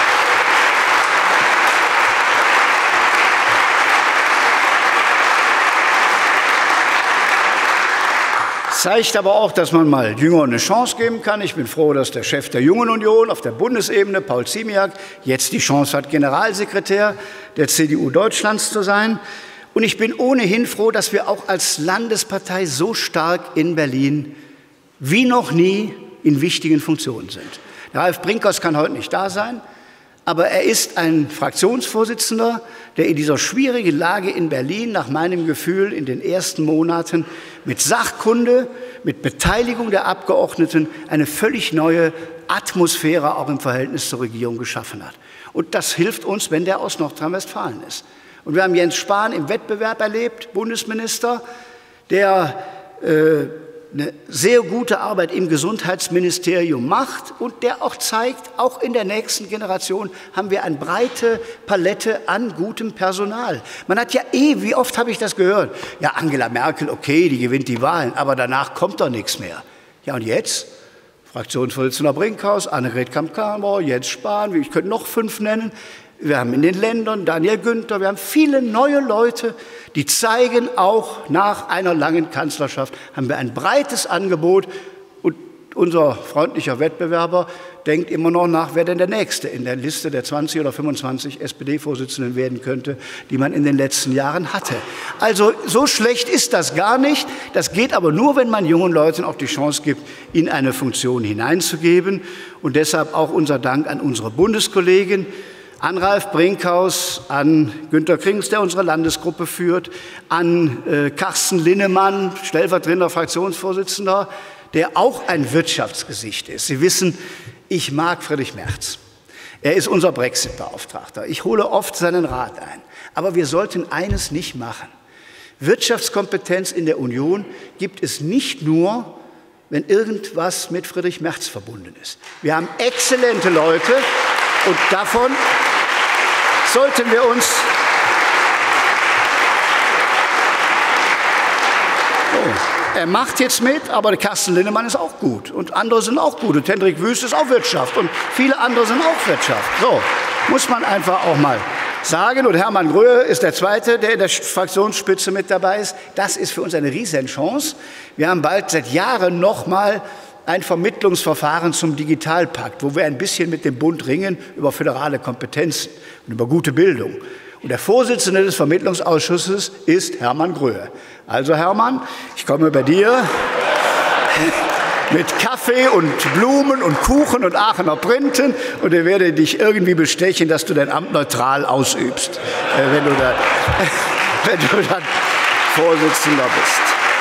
Zeigt aber auch, dass man mal Jüngern eine Chance geben kann. Ich bin froh, dass der Chef der Jungen Union auf der Bundesebene, Paul Ziemiak, jetzt die Chance hat, Generalsekretär der C D U Deutschlands zu sein. Und ich bin ohnehin froh, dass wir auch als Landespartei so stark in Berlin wie noch nie in wichtigen Funktionen sind. Der Ralf Brinkhaus kann heute nicht da sein, aber er ist ein Fraktionsvorsitzender, der in dieser schwierigen Lage in Berlin nach meinem Gefühl in den ersten Monaten mit Sachkunde, mit Beteiligung der Abgeordneten eine völlig neue Atmosphäre auch im Verhältnis zur Regierung geschaffen hat. Und das hilft uns, wenn der aus Nordrhein-Westfalen ist. Und wir haben Jens Spahn im Wettbewerb erlebt, Bundesminister, der äh, eine sehr gute Arbeit im Gesundheitsministerium macht und der auch zeigt, auch in der nächsten Generation haben wir eine breite Palette an gutem Personal. Man hat ja eh, wie oft habe ich das gehört, ja Angela Merkel, okay, die gewinnt die Wahlen, aber danach kommt doch nichts mehr. Ja und jetzt? Fraktionsvorsitzender Brinkhaus, Annegret Kramp-Karrenbauer, Jens Spahn, ich könnte noch fünf nennen. Wir haben in den Ländern Daniel Günther, wir haben viele neue Leute, die zeigen auch nach einer langen Kanzlerschaft, haben wir ein breites Angebot. Und unser freundlicher Wettbewerber denkt immer noch nach, wer denn der Nächste in der Liste der zwanzig oder fünfundzwanzig S P D-Vorsitzenden werden könnte, die man in den letzten Jahren hatte. Also so schlecht ist das gar nicht. Das geht aber nur, wenn man jungen Leuten auch die Chance gibt, in eine Funktion hineinzugeben. Und deshalb auch unser Dank an unsere Bundeskollegin, an Ralf Brinkhaus, an Günter Krings, der unsere Landesgruppe führt, an äh, Carsten Linnemann, stellvertretender Fraktionsvorsitzender, der auch ein Wirtschaftsgesicht ist. Sie wissen, ich mag Friedrich Merz. Er ist unser Brexit-Beauftragter. Ich hole oft seinen Rat ein. Aber wir sollten eines nicht machen. Wirtschaftskompetenz in der Union gibt es nicht nur, wenn irgendwas mit Friedrich Merz verbunden ist. Wir haben exzellente Leute und davon sollten wir uns oh, er macht jetzt mit, aber der Carsten Linnemann ist auch gut und andere sind auch gut und Hendrik Wüst ist auch Wirtschaft und viele andere sind auch Wirtschaft. So muss man einfach auch mal sagen. Und Hermann Gröhe ist der Zweite, der in der Fraktionsspitze mit dabei ist. Das ist für uns eine Riesenchance. Wir haben bald seit Jahren noch mal ein Vermittlungsverfahren zum Digitalpakt, wo wir ein bisschen mit dem Bund ringen über föderale Kompetenzen und über gute Bildung. Und der Vorsitzende des Vermittlungsausschusses ist Hermann Gröhe. Also Hermann, ich komme bei dir mit Kaffee und Blumen und Kuchen und Aachener Printen und ich werde dich irgendwie bestechen, dass du dein Amt neutral ausübst, wenn du dann, wenn du dann Vorsitzender bist.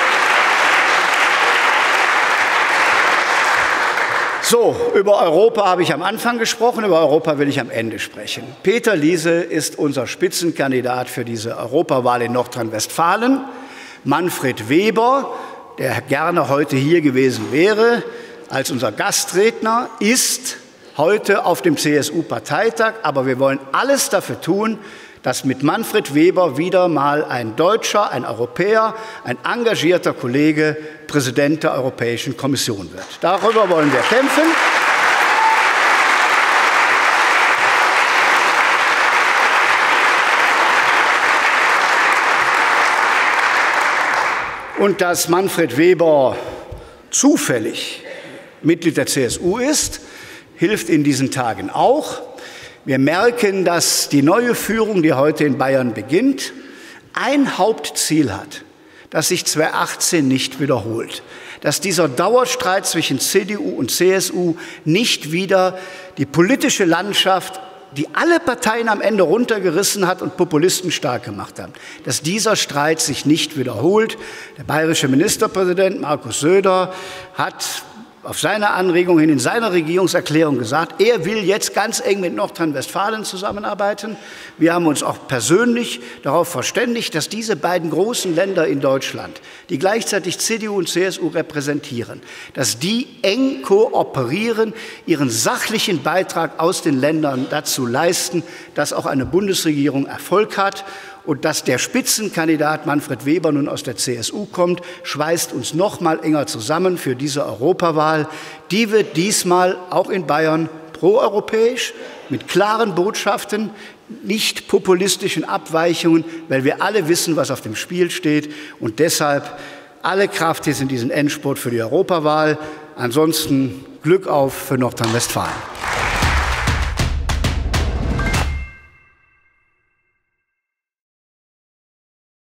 So, über Europa habe ich am Anfang gesprochen, über Europa will ich am Ende sprechen. Peter Liese ist unser Spitzenkandidat für diese Europawahl in Nordrhein-Westfalen. Manfred Weber, der gerne heute hier gewesen wäre, als unser Gastredner, ist heute auf dem C S U-Parteitag. Aber wir wollen alles dafür tun, dass mit Manfred Weber wieder mal ein Deutscher, ein Europäer, ein engagierter Kollege Präsident der Europäischen Kommission wird. Darüber wollen wir kämpfen. Und dass Manfred Weber zufällig Mitglied der C S U ist, hilft in diesen Tagen auch. Wir merken, dass die neue Führung, die heute in Bayern beginnt, ein Hauptziel hat, das sich zweitausendachtzehn nicht wiederholt. Dass dieser Dauerstreit zwischen C D U und C S U nicht wieder die politische Landschaft, die alle Parteien am Ende runtergerissen hat und Populisten stark gemacht hat, dass dieser Streit sich nicht wiederholt. Der bayerische Ministerpräsident Markus Söder hat auf seine Anregung hin in seiner Regierungserklärung gesagt, er will jetzt ganz eng mit Nordrhein-Westfalen zusammenarbeiten. Wir haben uns auch persönlich darauf verständigt, dass diese beiden großen Länder in Deutschland, die gleichzeitig C D U und C S U repräsentieren, dass die eng kooperieren, ihren sachlichen Beitrag aus den Ländern dazu leisten, dass auch eine Bundesregierung Erfolg hat. Und dass der Spitzenkandidat Manfred Weber nun aus der C S U kommt, schweißt uns noch mal enger zusammen für diese Europawahl. Die wird diesmal auch in Bayern proeuropäisch, mit klaren Botschaften, nicht populistischen Abweichungen, weil wir alle wissen, was auf dem Spiel steht. Und deshalb alle Kraft jetzt in diesen Endspurt für die Europawahl. Ansonsten Glück auf für Nordrhein-Westfalen.